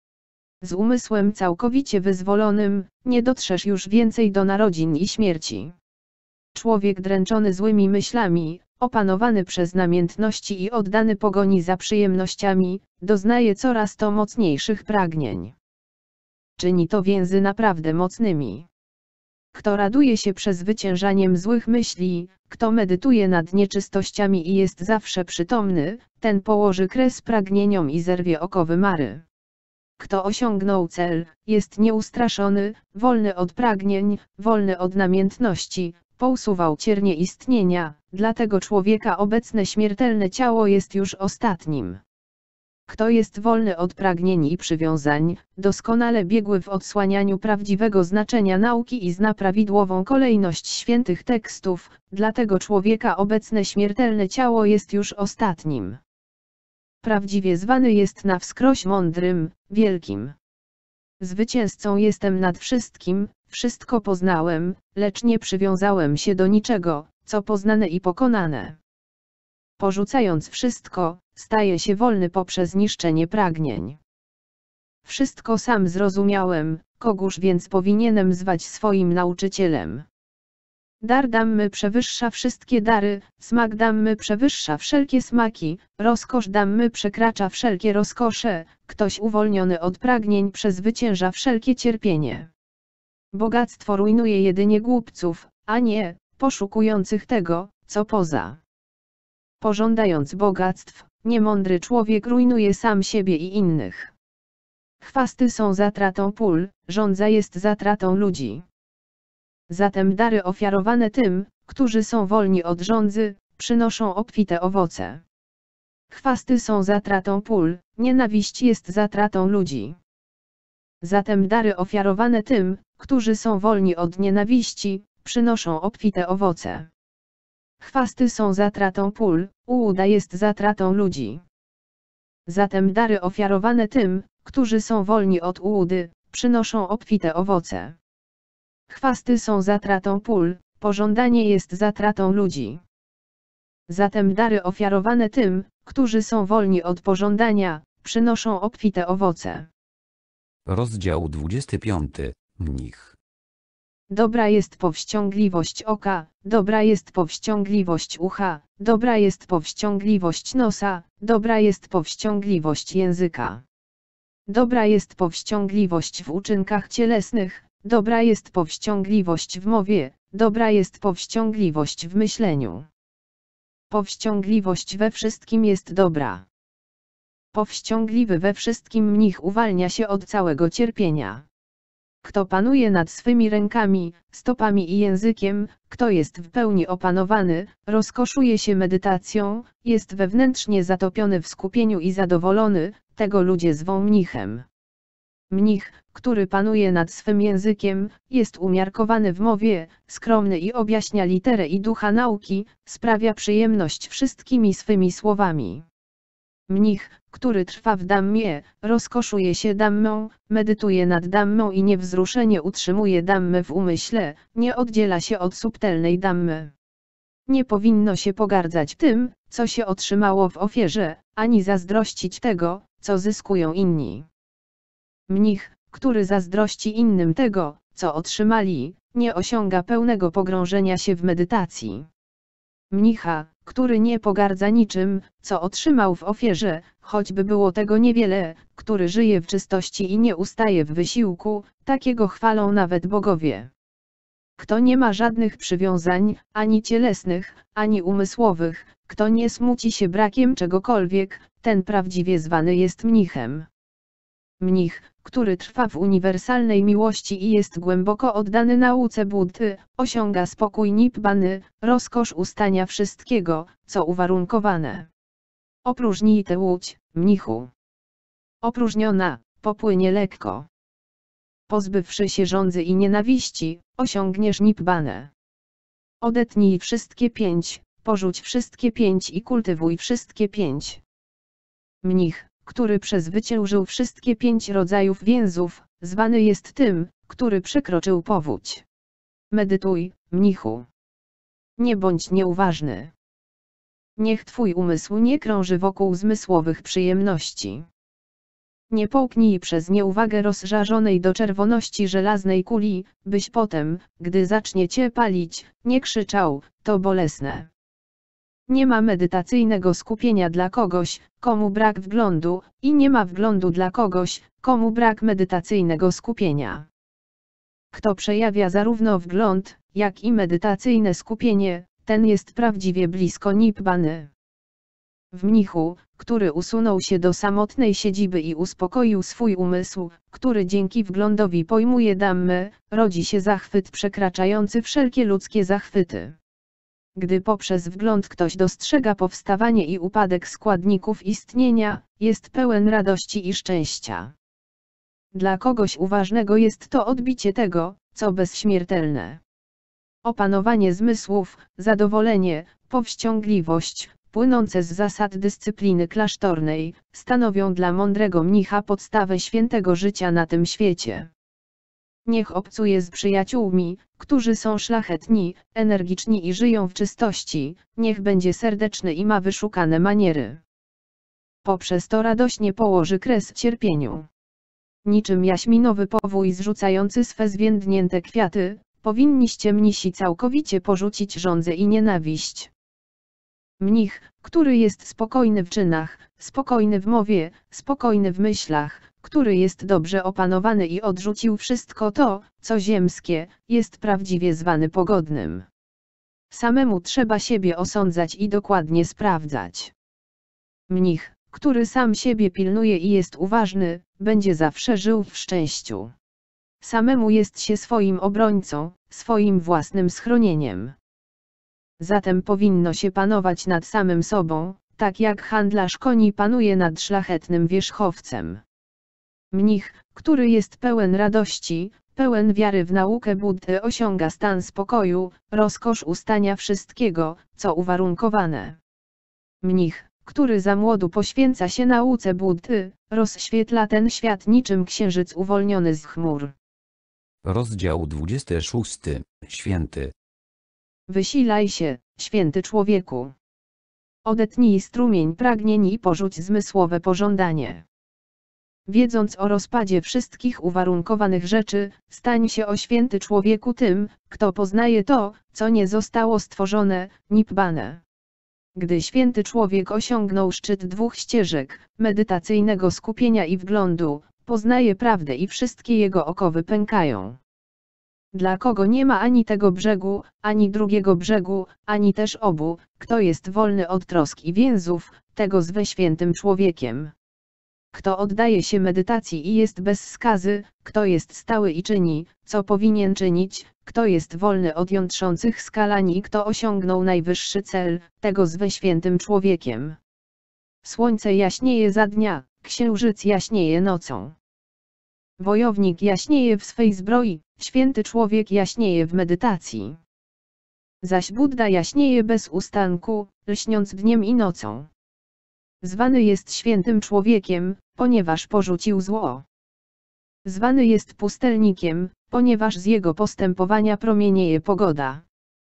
Z umysłem całkowicie wyzwolonym, nie dotrzesz już więcej do narodzin i śmierci. Człowiek dręczony złymi myślami, opanowany przez namiętności i oddany pogoni za przyjemnościami, doznaje coraz to mocniejszych pragnień. Czyni to więzy naprawdę mocnymi. Kto raduje się przezwyciężaniem złych myśli, kto medytuje nad nieczystościami i jest zawsze przytomny, ten położy kres pragnieniom i zerwie okowy mary. Kto osiągnął cel, jest nieustraszony, wolny od pragnień, wolny od namiętności, pousuwał ciernie istnienia, dla tego człowieka obecne śmiertelne ciało jest już ostatnim. Kto jest wolny od pragnień i przywiązań, doskonale biegły w odsłanianiu prawdziwego znaczenia nauki i zna prawidłową kolejność świętych tekstów, dla tego człowieka obecne śmiertelne ciało jest już ostatnim. Prawdziwie zwany jest na wskroś mądrym, wielkim. Zwycięzcą jestem nad wszystkim, wszystko poznałem, lecz nie przywiązałem się do niczego, co poznane i pokonane. Porzucając wszystko, staje się wolny poprzez niszczenie pragnień. Wszystko sam zrozumiałem, kogóż więc powinienem zwać swoim nauczycielem. Dar Dammy przewyższa wszystkie dary, smak Dammy przewyższa wszelkie smaki, rozkosz Dammy przekracza wszelkie rozkosze, ktoś uwolniony od pragnień przezwycięża wszelkie cierpienie. Bogactwo rujnuje jedynie głupców, a nie poszukujących tego, co poza. Pożądając bogactw, niemądry człowiek rujnuje sam siebie i innych. Chwasty są zatratą pól, żądza jest zatratą ludzi. Zatem dary ofiarowane tym, którzy są wolni od żądzy, przynoszą obfite owoce. Chwasty są zatratą pól, nienawiść jest zatratą ludzi. Zatem dary ofiarowane tym, którzy są wolni od nienawiści, przynoszą obfite owoce. Chwasty są zatratą pól, ułuda jest zatratą ludzi. Zatem dary ofiarowane tym, którzy są wolni od ułudy, przynoszą obfite owoce. Chwasty są zatratą pól, pożądanie jest zatratą ludzi. Zatem dary ofiarowane tym, którzy są wolni od pożądania, przynoszą obfite owoce. Rozdział dwudziesty piąty. Mnich. Dobra jest powściągliwość oka, dobra jest powściągliwość ucha, dobra jest powściągliwość nosa, dobra jest powściągliwość języka. Dobra jest powściągliwość w uczynkach cielesnych, dobra jest powściągliwość w mowie, dobra jest powściągliwość w myśleniu. Powściągliwość we wszystkim jest dobra. Powściągliwy we wszystkim mnich uwalnia się od całego cierpienia. Kto panuje nad swymi rękami, stopami i językiem, kto jest w pełni opanowany, rozkoszuje się medytacją, jest wewnętrznie zatopiony w skupieniu i zadowolony, tego ludzie zwą mnichem. Mnich, który panuje nad swym językiem, jest umiarkowany w mowie, skromny i objaśnia literę i ducha nauki, sprawia przyjemność wszystkimi swymi słowami. Mnich, który trwa w dammie, rozkoszuje się dammą, medytuje nad dammą i niewzruszenie utrzymuje dammę w umyśle, nie oddziela się od subtelnej dammy. Nie powinno się pogardzać tym, co się otrzymało w ofierze, ani zazdrościć tego, co zyskują inni. Mnich, który zazdrości innym tego, co otrzymali, nie osiąga pełnego pogrążenia się w medytacji. Mnicha, który nie pogardza niczym, co otrzymał w ofierze, choćby było tego niewiele, który żyje w czystości i nie ustaje w wysiłku, takiego chwalą nawet bogowie. Kto nie ma żadnych przywiązań, ani cielesnych, ani umysłowych, kto nie smuci się brakiem czegokolwiek, ten prawdziwie zwany jest mnichem. Mnich, który trwa w uniwersalnej miłości i jest głęboko oddany nauce Buddy, osiąga spokój nibbany, rozkosz ustania wszystkiego, co uwarunkowane. Opróżnij tę łódź, mnichu. Opróżniona, popłynie lekko. Pozbywszy się żądzy i nienawiści, osiągniesz nibbanę. Odetnij wszystkie pięć, porzuć wszystkie pięć i kultywuj wszystkie pięć. Mnich, który przezwyciężył wszystkie pięć rodzajów więzów, zwany jest tym, który przekroczył powódź. Medytuj, mnichu. Nie bądź nieuważny. Niech twój umysł nie krąży wokół zmysłowych przyjemności. Nie połknij przez nieuwagę rozżarzonej do czerwoności żelaznej kuli, byś potem, gdy zacznie cię palić, nie krzyczał, to bolesne. Nie ma medytacyjnego skupienia dla kogoś, komu brak wglądu, i nie ma wglądu dla kogoś, komu brak medytacyjnego skupienia. Kto przejawia zarówno wgląd, jak i medytacyjne skupienie, ten jest prawdziwie blisko nibbany. W mnichu, który usunął się do samotnej siedziby i uspokoił swój umysł, który dzięki wglądowi pojmuje dammę, rodzi się zachwyt przekraczający wszelkie ludzkie zachwyty. Gdy poprzez wgląd ktoś dostrzega powstawanie i upadek składników istnienia, jest pełen radości i szczęścia. Dla kogoś uważnego jest to odbicie tego, co bezśmiertelne. Opanowanie zmysłów, zadowolenie, powściągliwość, płynące z zasad dyscypliny klasztornej, stanowią dla mądrego mnicha podstawę świętego życia na tym świecie. Niech obcuje z przyjaciółmi, którzy są szlachetni, energiczni i żyją w czystości, niech będzie serdeczny i ma wyszukane maniery. Poprzez to radośnie położy kres cierpieniu. Niczym jaśminowy powój zrzucający swe zwiędnięte kwiaty, powinniście mnisi całkowicie porzucić żądzę i nienawiść. Mnich, który jest spokojny w czynach, spokojny w mowie, spokojny w myślach, który jest dobrze opanowany i odrzucił wszystko to, co ziemskie, jest prawdziwie zwany pogodnym. Samemu trzeba siebie osądzać i dokładnie sprawdzać. Mnich, który sam siebie pilnuje i jest uważny, będzie zawsze żył w szczęściu. Samemu jest się swoim obrońcą, swoim własnym schronieniem. Zatem powinno się panować nad samym sobą, tak jak handlarz koni panuje nad szlachetnym wierzchowcem. Mnich, który jest pełen radości, pełen wiary w naukę Buddy, osiąga stan spokoju, rozkosz ustania wszystkiego, co uwarunkowane. Mnich, który za młodu poświęca się nauce Buddy, rozświetla ten świat niczym księżyc uwolniony z chmur. Rozdział dwudziesty szósty. Święty. Wysilaj się, święty człowieku. Odetnij strumień pragnień i porzuć zmysłowe pożądanie. Wiedząc o rozpadzie wszystkich uwarunkowanych rzeczy, stań się, o święty człowieku, tym, kto poznaje to, co nie zostało stworzone, nibbane. Gdy święty człowiek osiągnął szczyt dwóch ścieżek, medytacyjnego skupienia i wglądu, poznaje prawdę i wszystkie jego okowy pękają. Dla kogo nie ma ani tego brzegu, ani drugiego brzegu, ani też obu, kto jest wolny od trosk i więzów, tego zwe świętym człowiekiem. Kto oddaje się medytacji i jest bez skazy, kto jest stały i czyni, co powinien czynić, kto jest wolny od jątrzących skalań i kto osiągnął najwyższy cel, tego zwe świętym człowiekiem. Słońce jaśnieje za dnia, księżyc jaśnieje nocą. Wojownik jaśnieje w swej zbroi, święty człowiek jaśnieje w medytacji. Zaś Budda jaśnieje bez ustanku, lśniąc dniem i nocą. Zwany jest świętym człowiekiem, ponieważ porzucił zło. Zwany jest pustelnikiem, ponieważ z jego postępowania promienieje pogoda.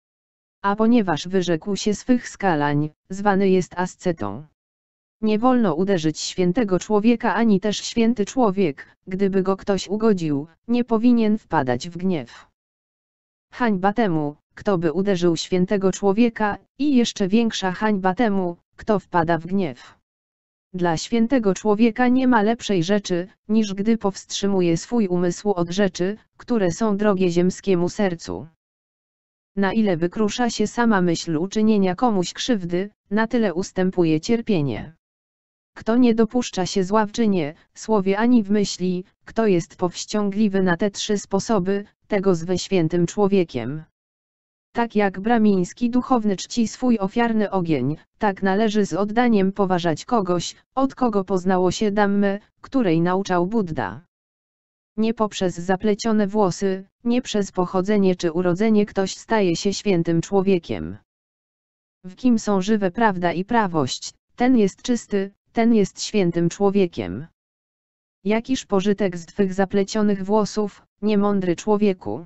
A ponieważ wyrzekł się swych skalań, zwany jest ascetą. Nie wolno uderzyć świętego człowieka ani też święty człowiek, gdyby go ktoś ugodził, nie powinien wpadać w gniew. Hańba temu, kto by uderzył świętego człowieka, i jeszcze większa hańba temu, kto wpada w gniew. Dla świętego człowieka nie ma lepszej rzeczy, niż gdy powstrzymuje swój umysł od rzeczy, które są drogie ziemskiemu sercu. Na ile wykrusza się sama myśl uczynienia komuś krzywdy, na tyle ustępuje cierpienie. Kto nie dopuszcza się zła w czynie, słowie ani w myśli, kto jest powściągliwy na te trzy sposoby, tego zwe świętym człowiekiem. Tak jak bramiński duchowny czci swój ofiarny ogień, tak należy z oddaniem poważać kogoś, od kogo poznało się Dhammę, której nauczał Budda. Nie poprzez zaplecione włosy, nie przez pochodzenie czy urodzenie ktoś staje się świętym człowiekiem. W kim są żywe prawda i prawość, ten jest czysty, ten jest świętym człowiekiem. Jakiż pożytek z twych zaplecionych włosów, niemądry człowieku?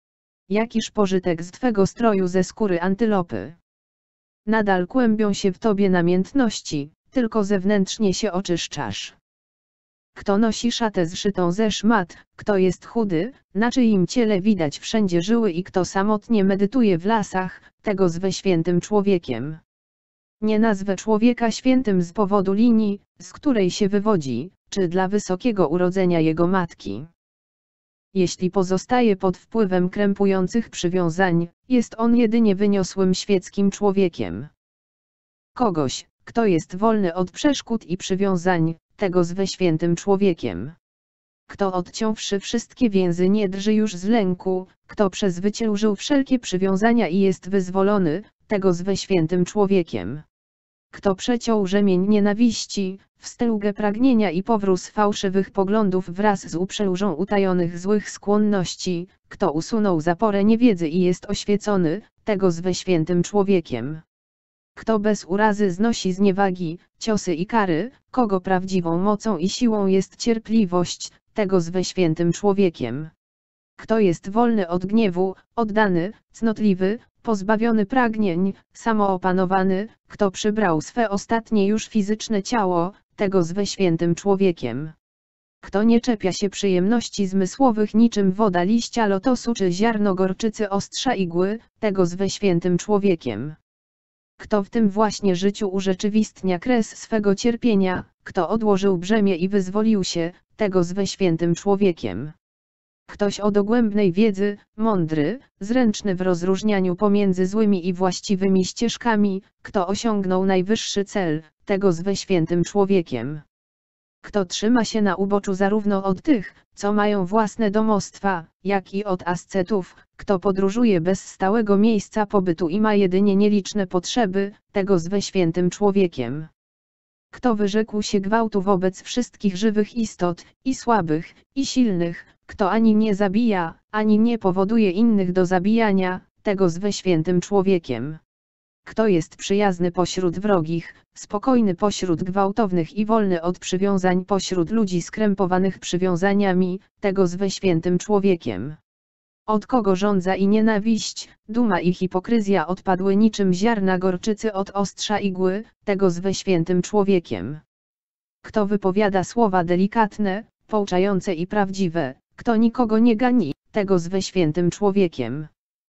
Jakiż pożytek z twego stroju ze skóry antylopy? Nadal kłębią się w tobie namiętności, tylko zewnętrznie się oczyszczasz. Kto nosi szatę zszytą ze szmat, kto jest chudy, na czyim ciele widać wszędzie żyły i kto samotnie medytuje w lasach, tego zwe świętym człowiekiem. Nie nazwę człowieka świętym z powodu linii, z której się wywodzi, czy dla wysokiego urodzenia jego matki. Jeśli pozostaje pod wpływem krępujących przywiązań, jest on jedynie wyniosłym świeckim człowiekiem. Kogoś, kto jest wolny od przeszkód i przywiązań, tego zwe świętym człowiekiem. Kto odciąwszy wszystkie więzy nie drży już z lęku, kto przezwyciężył wszelkie przywiązania i jest wyzwolony, tego zwe świętym człowiekiem. Kto przeciął rzemień nienawiści, wstęgę pragnienia i powróz fałszywych poglądów wraz z uprzężą utajonych złych skłonności, kto usunął zaporę niewiedzy i jest oświecony, tego zwe świętym człowiekiem. Kto bez urazy znosi zniewagi, ciosy i kary, kogo prawdziwą mocą i siłą jest cierpliwość, tego zwe świętym człowiekiem. Kto jest wolny od gniewu, oddany, cnotliwy, pozbawiony pragnień, samoopanowany, kto przybrał swe ostatnie już fizyczne ciało, tego zwe świętym człowiekiem. Kto nie czepia się przyjemności zmysłowych niczym woda liścia lotosu czy ziarno gorczycy ostrza igły, tego zwe świętym człowiekiem. Kto w tym właśnie życiu urzeczywistnia kres swego cierpienia, kto odłożył brzemię i wyzwolił się, tego zwe świętym człowiekiem. Ktoś o dogłębnej wiedzy, mądry, zręczny w rozróżnianiu pomiędzy złymi i właściwymi ścieżkami, kto osiągnął najwyższy cel, tego zwe świętym człowiekiem. Kto trzyma się na uboczu zarówno od tych, co mają własne domostwa, jak i od ascetów, kto podróżuje bez stałego miejsca pobytu i ma jedynie nieliczne potrzeby, tego zwe świętym człowiekiem. Kto wyrzekł się gwałtu wobec wszystkich żywych istot, i słabych, i silnych, kto ani nie zabija, ani nie powoduje innych do zabijania, tego zwe świętym człowiekiem. Kto jest przyjazny pośród wrogich, spokojny pośród gwałtownych i wolny od przywiązań pośród ludzi skrępowanych przywiązaniami, tego zwe świętym człowiekiem. Od kogo żądza i nienawiść, duma i hipokryzja odpadły niczym ziarna gorczycy od ostrza igły, tego zwe świętym człowiekiem. Kto wypowiada słowa delikatne, pouczające i prawdziwe, kto nikogo nie gani, tego zwe świętym człowiekiem.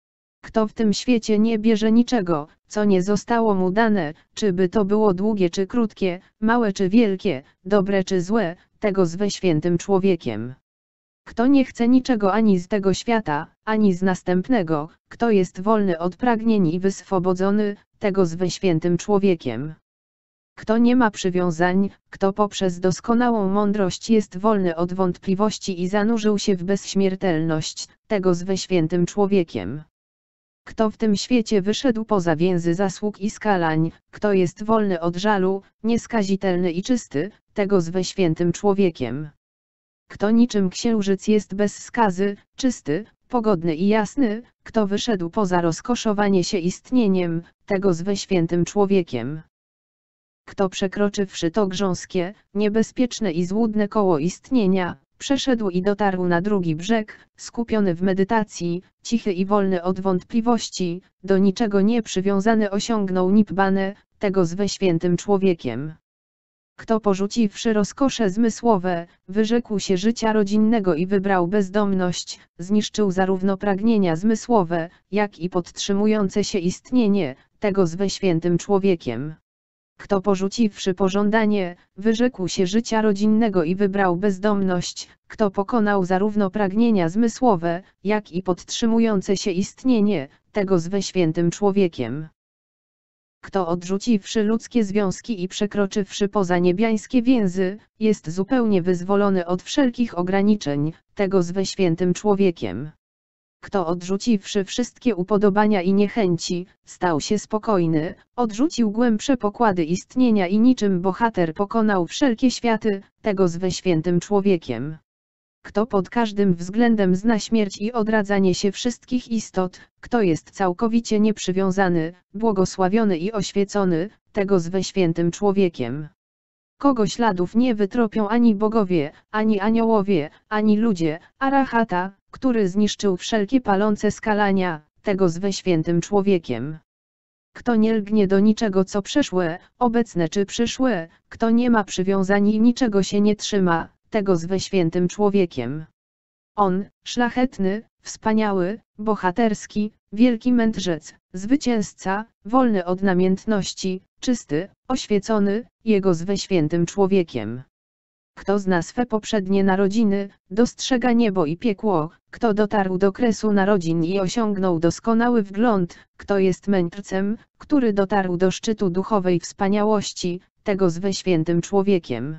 Kto w tym świecie nie bierze niczego, co nie zostało mu dane, czy by to było długie czy krótkie, małe czy wielkie, dobre czy złe, tego zwe świętym człowiekiem. Kto nie chce niczego ani z tego świata, ani z następnego, kto jest wolny od pragnień i wyswobodzony, tego zwe świętym człowiekiem. Kto nie ma przywiązań, kto poprzez doskonałą mądrość jest wolny od wątpliwości i zanurzył się w bezśmiertelność, tego zwe świętym człowiekiem. Kto w tym świecie wyszedł poza więzy zasług i skalań, kto jest wolny od żalu, nieskazitelny i czysty, tego zwe świętym człowiekiem. Kto niczym księżyc jest bez skazy, czysty, pogodny i jasny, kto wyszedł poza rozkoszowanie się istnieniem, tego zwe świętym człowiekiem. Kto przekroczywszy to grząskie, niebezpieczne i złudne koło istnienia, przeszedł i dotarł na drugi brzeg, skupiony w medytacji, cichy i wolny od wątpliwości, do niczego nie przywiązany osiągnął Nibbanę, tego zwe świętym człowiekiem. Kto porzuciwszy rozkosze zmysłowe, wyrzekł się życia rodzinnego i wybrał bezdomność, zniszczył zarówno pragnienia zmysłowe, jak i podtrzymujące się istnienie, tego zwe świętym człowiekiem. Kto porzuciwszy pożądanie, wyrzekł się życia rodzinnego i wybrał bezdomność, kto pokonał zarówno pragnienia zmysłowe, jak i podtrzymujące się istnienie, tego zwe świętym człowiekiem. Kto odrzuciwszy ludzkie związki i przekroczywszy poza niebiańskie więzy, jest zupełnie wyzwolony od wszelkich ograniczeń, tego zwe świętym człowiekiem. Kto odrzuciwszy wszystkie upodobania i niechęci, stał się spokojny, odrzucił głębsze pokłady istnienia i niczym bohater pokonał wszelkie światy, tego zwe świętym człowiekiem. Kto pod każdym względem zna śmierć i odradzanie się wszystkich istot, kto jest całkowicie nieprzywiązany, błogosławiony i oświecony, tego zwe świętym człowiekiem. Kogo śladów nie wytropią ani bogowie, ani aniołowie, ani ludzie, Arahata, który zniszczył wszelkie palące skalania, tego zwe świętym człowiekiem. Kto nie lgnie do niczego co przeszłe, obecne czy przyszłe, kto nie ma przywiązań i niczego się nie trzyma, tego zwe świętym człowiekiem. On, szlachetny, wspaniały, bohaterski, wielki mędrzec, zwycięzca, wolny od namiętności, czysty, oświecony, jego zwe świętym człowiekiem. Kto zna swe poprzednie narodziny, dostrzega niebo i piekło, kto dotarł do kresu narodzin i osiągnął doskonały wgląd, kto jest mędrcem, który dotarł do szczytu duchowej wspaniałości, tego zwe świętym człowiekiem.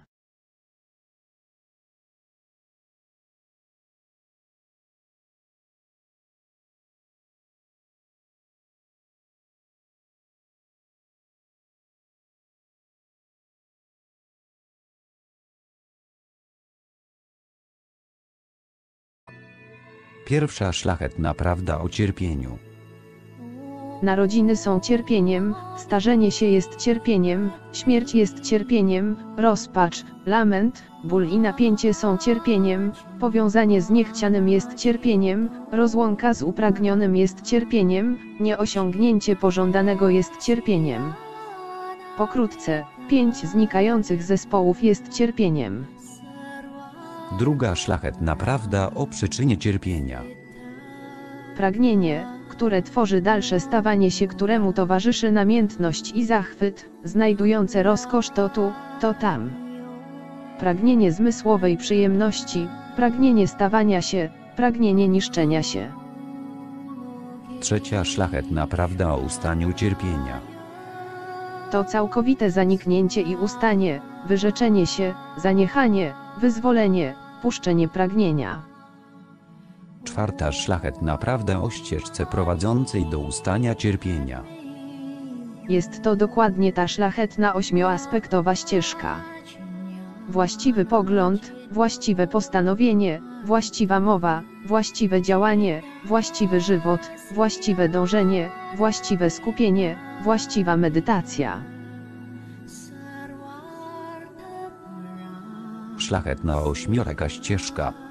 Pierwsza szlachetna prawda o cierpieniu. Narodziny są cierpieniem, starzenie się jest cierpieniem, śmierć jest cierpieniem, rozpacz, lament, ból i napięcie są cierpieniem, powiązanie z niechcianym jest cierpieniem, rozłąka z upragnionym jest cierpieniem, nieosiągnięcie pożądanego jest cierpieniem. Pokrótce, pięć znikających zespołów jest cierpieniem. Druga szlachetna prawda o przyczynie cierpienia. Pragnienie, które tworzy dalsze stawanie się, któremu towarzyszy namiętność i zachwyt, znajdujące rozkosz to tu, to tam. Pragnienie zmysłowej przyjemności, pragnienie stawania się, pragnienie niszczenia się. Trzecia szlachetna prawda o ustaniu cierpienia. To całkowite zaniknięcie i ustanie, wyrzeczenie się, zaniechanie, wyzwolenie, puszczenie pragnienia. Czwarta szlachetna prawda o ścieżce prowadzącej do ustania cierpienia. Jest to dokładnie ta szlachetna ośmioaspektowa ścieżka. Właściwy pogląd, właściwe postanowienie, właściwa mowa, właściwe działanie, właściwy żywot, właściwe dążenie, właściwe skupienie, właściwa medytacja. Szlachetna ośmioraka ścieżka.